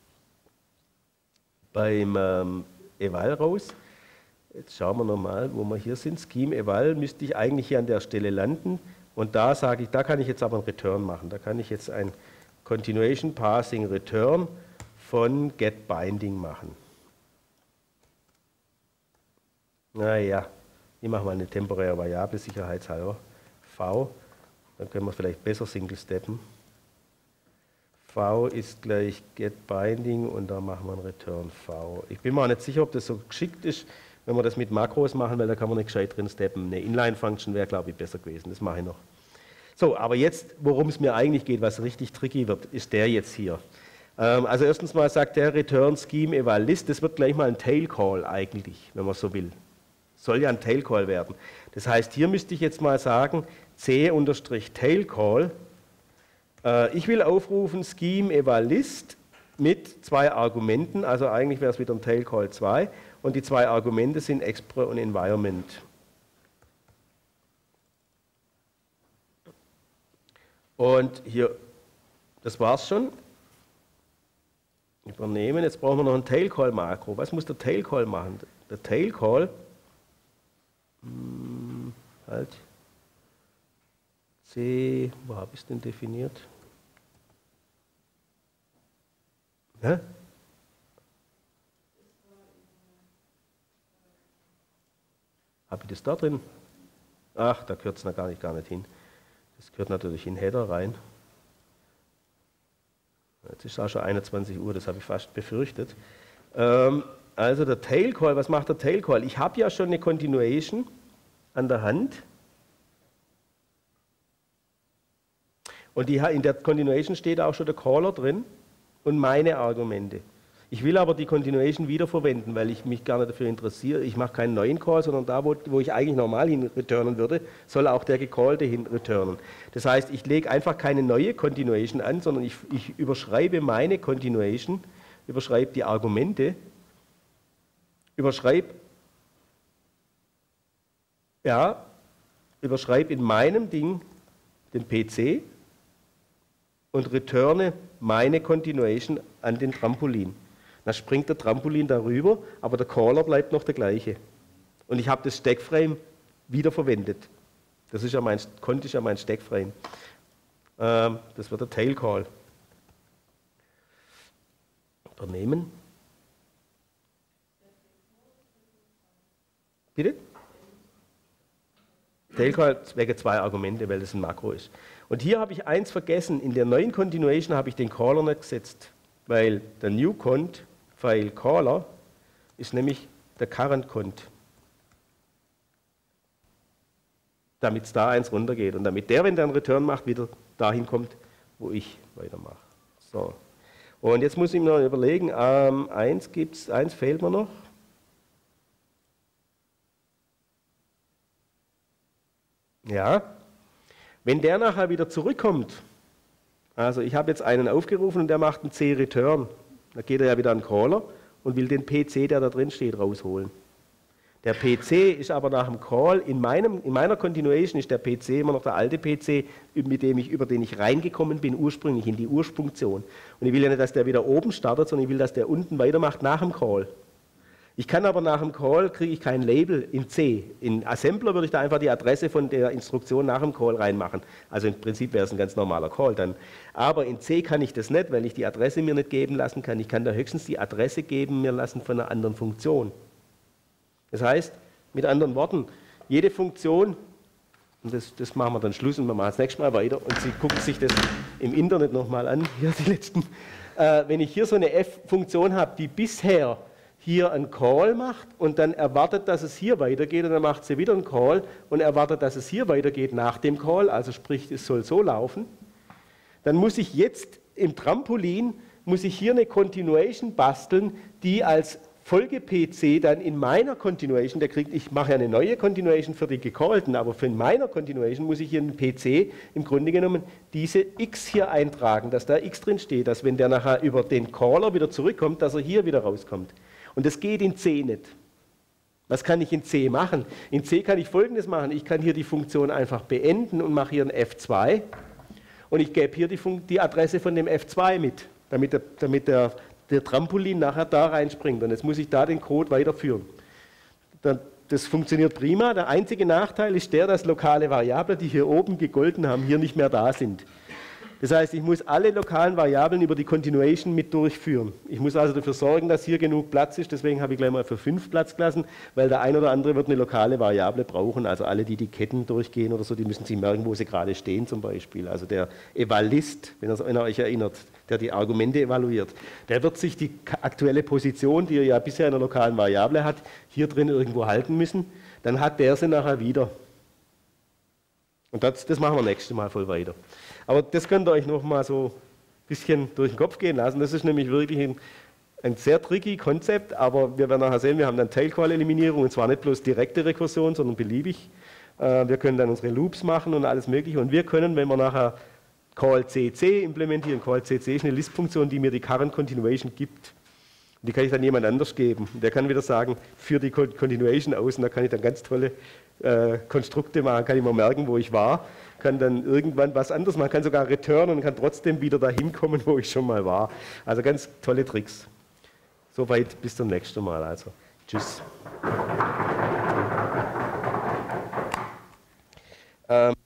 Eval raus. Jetzt schauen wir nochmal, wo wir hier sind. Scheme Eval müsste ich eigentlich hier an der Stelle landen. Und da sage ich, da kann ich jetzt aber einen Return machen. Da kann ich jetzt ein Continuation Passing Return von getBinding machen. Naja, ich mache mal eine temporäre Variable, sicherheitshalber. V, dann können wir vielleicht besser Single steppen. V ist gleich getBinding und da machen wir einen Return V. Ich bin mir auch nicht sicher, ob das so geschickt ist, wenn wir das mit Makros machen, weil da kann man nicht gescheit drin steppen. Eine Inline-Function wäre, glaube ich, besser gewesen. Das mache ich noch. So, aber jetzt, worum es mir eigentlich geht, was richtig tricky wird, ist der jetzt hier. Also erstens mal sagt der Return Scheme Eval List, das wird gleich mal ein Tail Call eigentlich, wenn man so will. Soll ja ein Tail Call werden. Das heißt, hier müsste ich jetzt mal sagen, C-Tail Call. Ich will aufrufen Scheme Eval List mit zwei Argumenten, also eigentlich wäre es wieder ein Tail Call 2 und die zwei Argumente sind Expr und Environment. Und hier, das war's schon. Übernehmen, jetzt brauchen wir noch ein Tail Call Makro. Was muss der Tail Call machen? Der Tail Call, halt, C, wo habe ich es denn definiert? Hä? Habe ich das da drin? Ach, da gehört es gar nicht hin. Das gehört natürlich in Header rein. Jetzt ist es auch schon 21 Uhr, das habe ich fast befürchtet. Also der Tail Call, was macht der Tail Call? Ich habe ja schon eine Continuation an der Hand. Und in der Continuation steht auch schon der Caller drin. und meine Argumente. Ich will aber die Continuation wiederverwenden, weil ich mich gar nicht dafür interessiere. Ich mache keinen neuen Call, sondern da, wo ich eigentlich normal hin returnen würde, soll auch der gecallte hin returnen. Das heißt, ich lege einfach keine neue Continuation an, sondern ich überschreibe meine Continuation, überschreibe die Argumente, überschreibe in meinem Ding den PC und returne meine Continuation an den Trampolin. Dann springt der Trampolin darüber, aber der Caller bleibt noch der gleiche. Und ich habe das Stackframe wiederverwendet. Das ist ja konnte ich ja mein Stackframe. Das wird der Tail Call. Übernehmen. Bitte? Tail Call wegen 2 Argumente, weil das ein Makro ist. Und hier habe ich eins vergessen. In der neuen Continuation habe ich den Caller nicht gesetzt, weil der New Cont File Caller ist nämlich der Current Cont. Damit es da eins runtergeht und damit der, wenn der einen Return macht, wieder dahin kommt, wo ich weitermache. So. Und jetzt muss ich mir noch überlegen, eins fehlt mir noch. Ja, wenn der nachher wieder zurückkommt, also ich habe jetzt einen aufgerufen und der macht einen C-Return, dann geht er ja wieder an den Caller und will den PC, der da drin steht, rausholen. Der PC ist aber nach dem Call, in meiner Continuation ist der PC immer noch der alte PC, über den ich reingekommen bin, ursprünglich in die Ursprungzone. Und ich will ja nicht, dass der wieder oben startet, sondern ich will, dass der unten weitermacht nach dem Call. Ich kann aber nach dem Call, kriege ich kein Label in C. In Assembler würde ich da einfach die Adresse von der Instruktion nach dem Call reinmachen. Also im Prinzip wäre es ein ganz normaler Call dann. Aber in C kann ich das nicht, weil ich die Adresse mir nicht geben lassen kann. Ich kann da höchstens die Adresse geben mir lassen von einer anderen Funktion. Das heißt, mit anderen Worten, jede Funktion, und das machen wir dann Schluss und wir machen das nächste Mal weiter und Sie gucken sich das im Internet nochmal an, hier die letzten. Wenn ich hier so eine F-Funktion habe, die bisher hier einen Call macht und dann erwartet, dass es hier weitergeht und dann macht sie wieder einen Call und erwartet, dass es hier weitergeht nach dem Call, also sprich, es soll so laufen, dann muss ich jetzt im Trampolin, muss ich hier eine Continuation basteln, die als Folge-PC dann in meiner Continuation, ich mache ja eine neue Continuation für die gecallten, aber für meiner Continuation muss ich hier in den PC im Grunde genommen diese X hier eintragen, dass da X drin steht, dass wenn der nachher über den Caller wieder zurückkommt, dass er hier wieder rauskommt. Und das geht in C nicht. Was kann ich in C machen? In C kann ich Folgendes machen. Ich kann hier die Funktion einfach beenden und mache hier ein F2 und ich gebe hier die Adresse von dem F2 mit, damit der Trampolin nachher da reinspringt. Und jetzt muss ich da den Code weiterführen. Das funktioniert prima. Der einzige Nachteil ist der, dass lokale Variablen, die hier oben gegolten haben, hier nicht mehr da sind. Das heißt, ich muss alle lokalen Variablen über die Continuation mit durchführen. Ich muss also dafür sorgen, dass hier genug Platz ist. Deswegen habe ich gleich mal für 5 Platz gelassen, weil der ein oder andere wird eine lokale Variable brauchen. Also alle, die Ketten durchgehen oder so, die müssen sich merken, wo sie gerade stehen zum Beispiel. Also der Evalist, wenn ihr euch erinnert, der die Argumente evaluiert, der wird sich die aktuelle Position, die er ja bisher in einer lokalen Variable hat, hier drin irgendwo halten müssen. Dann hat der sie nachher wieder. Und das machen wir nächstes Mal voll weiter. Aber das könnt ihr euch noch mal so ein bisschen durch den Kopf gehen lassen. Das ist nämlich wirklich ein sehr tricky Konzept, aber wir werden nachher sehen, wir haben dann Tail-Call-Eliminierung und zwar nicht bloß direkte Rekursion, sondern beliebig. Wir können dann unsere Loops machen und alles mögliche und wir können, wenn wir nachher Call CC implementieren, Call CC ist eine List-Funktion, die mir die Current Continuation gibt. Die kann ich dann jemand anders geben. Der kann wieder sagen, führ die Continuation aus und da kann ich dann ganz tolle Konstrukte machen, kann ich mir merken, wo ich war, kann dann irgendwann was anderes machen, kann sogar returnen und kann trotzdem wieder dahin kommen, wo ich schon mal war. Also ganz tolle Tricks. Soweit, bis zum nächsten Mal. Also, tschüss.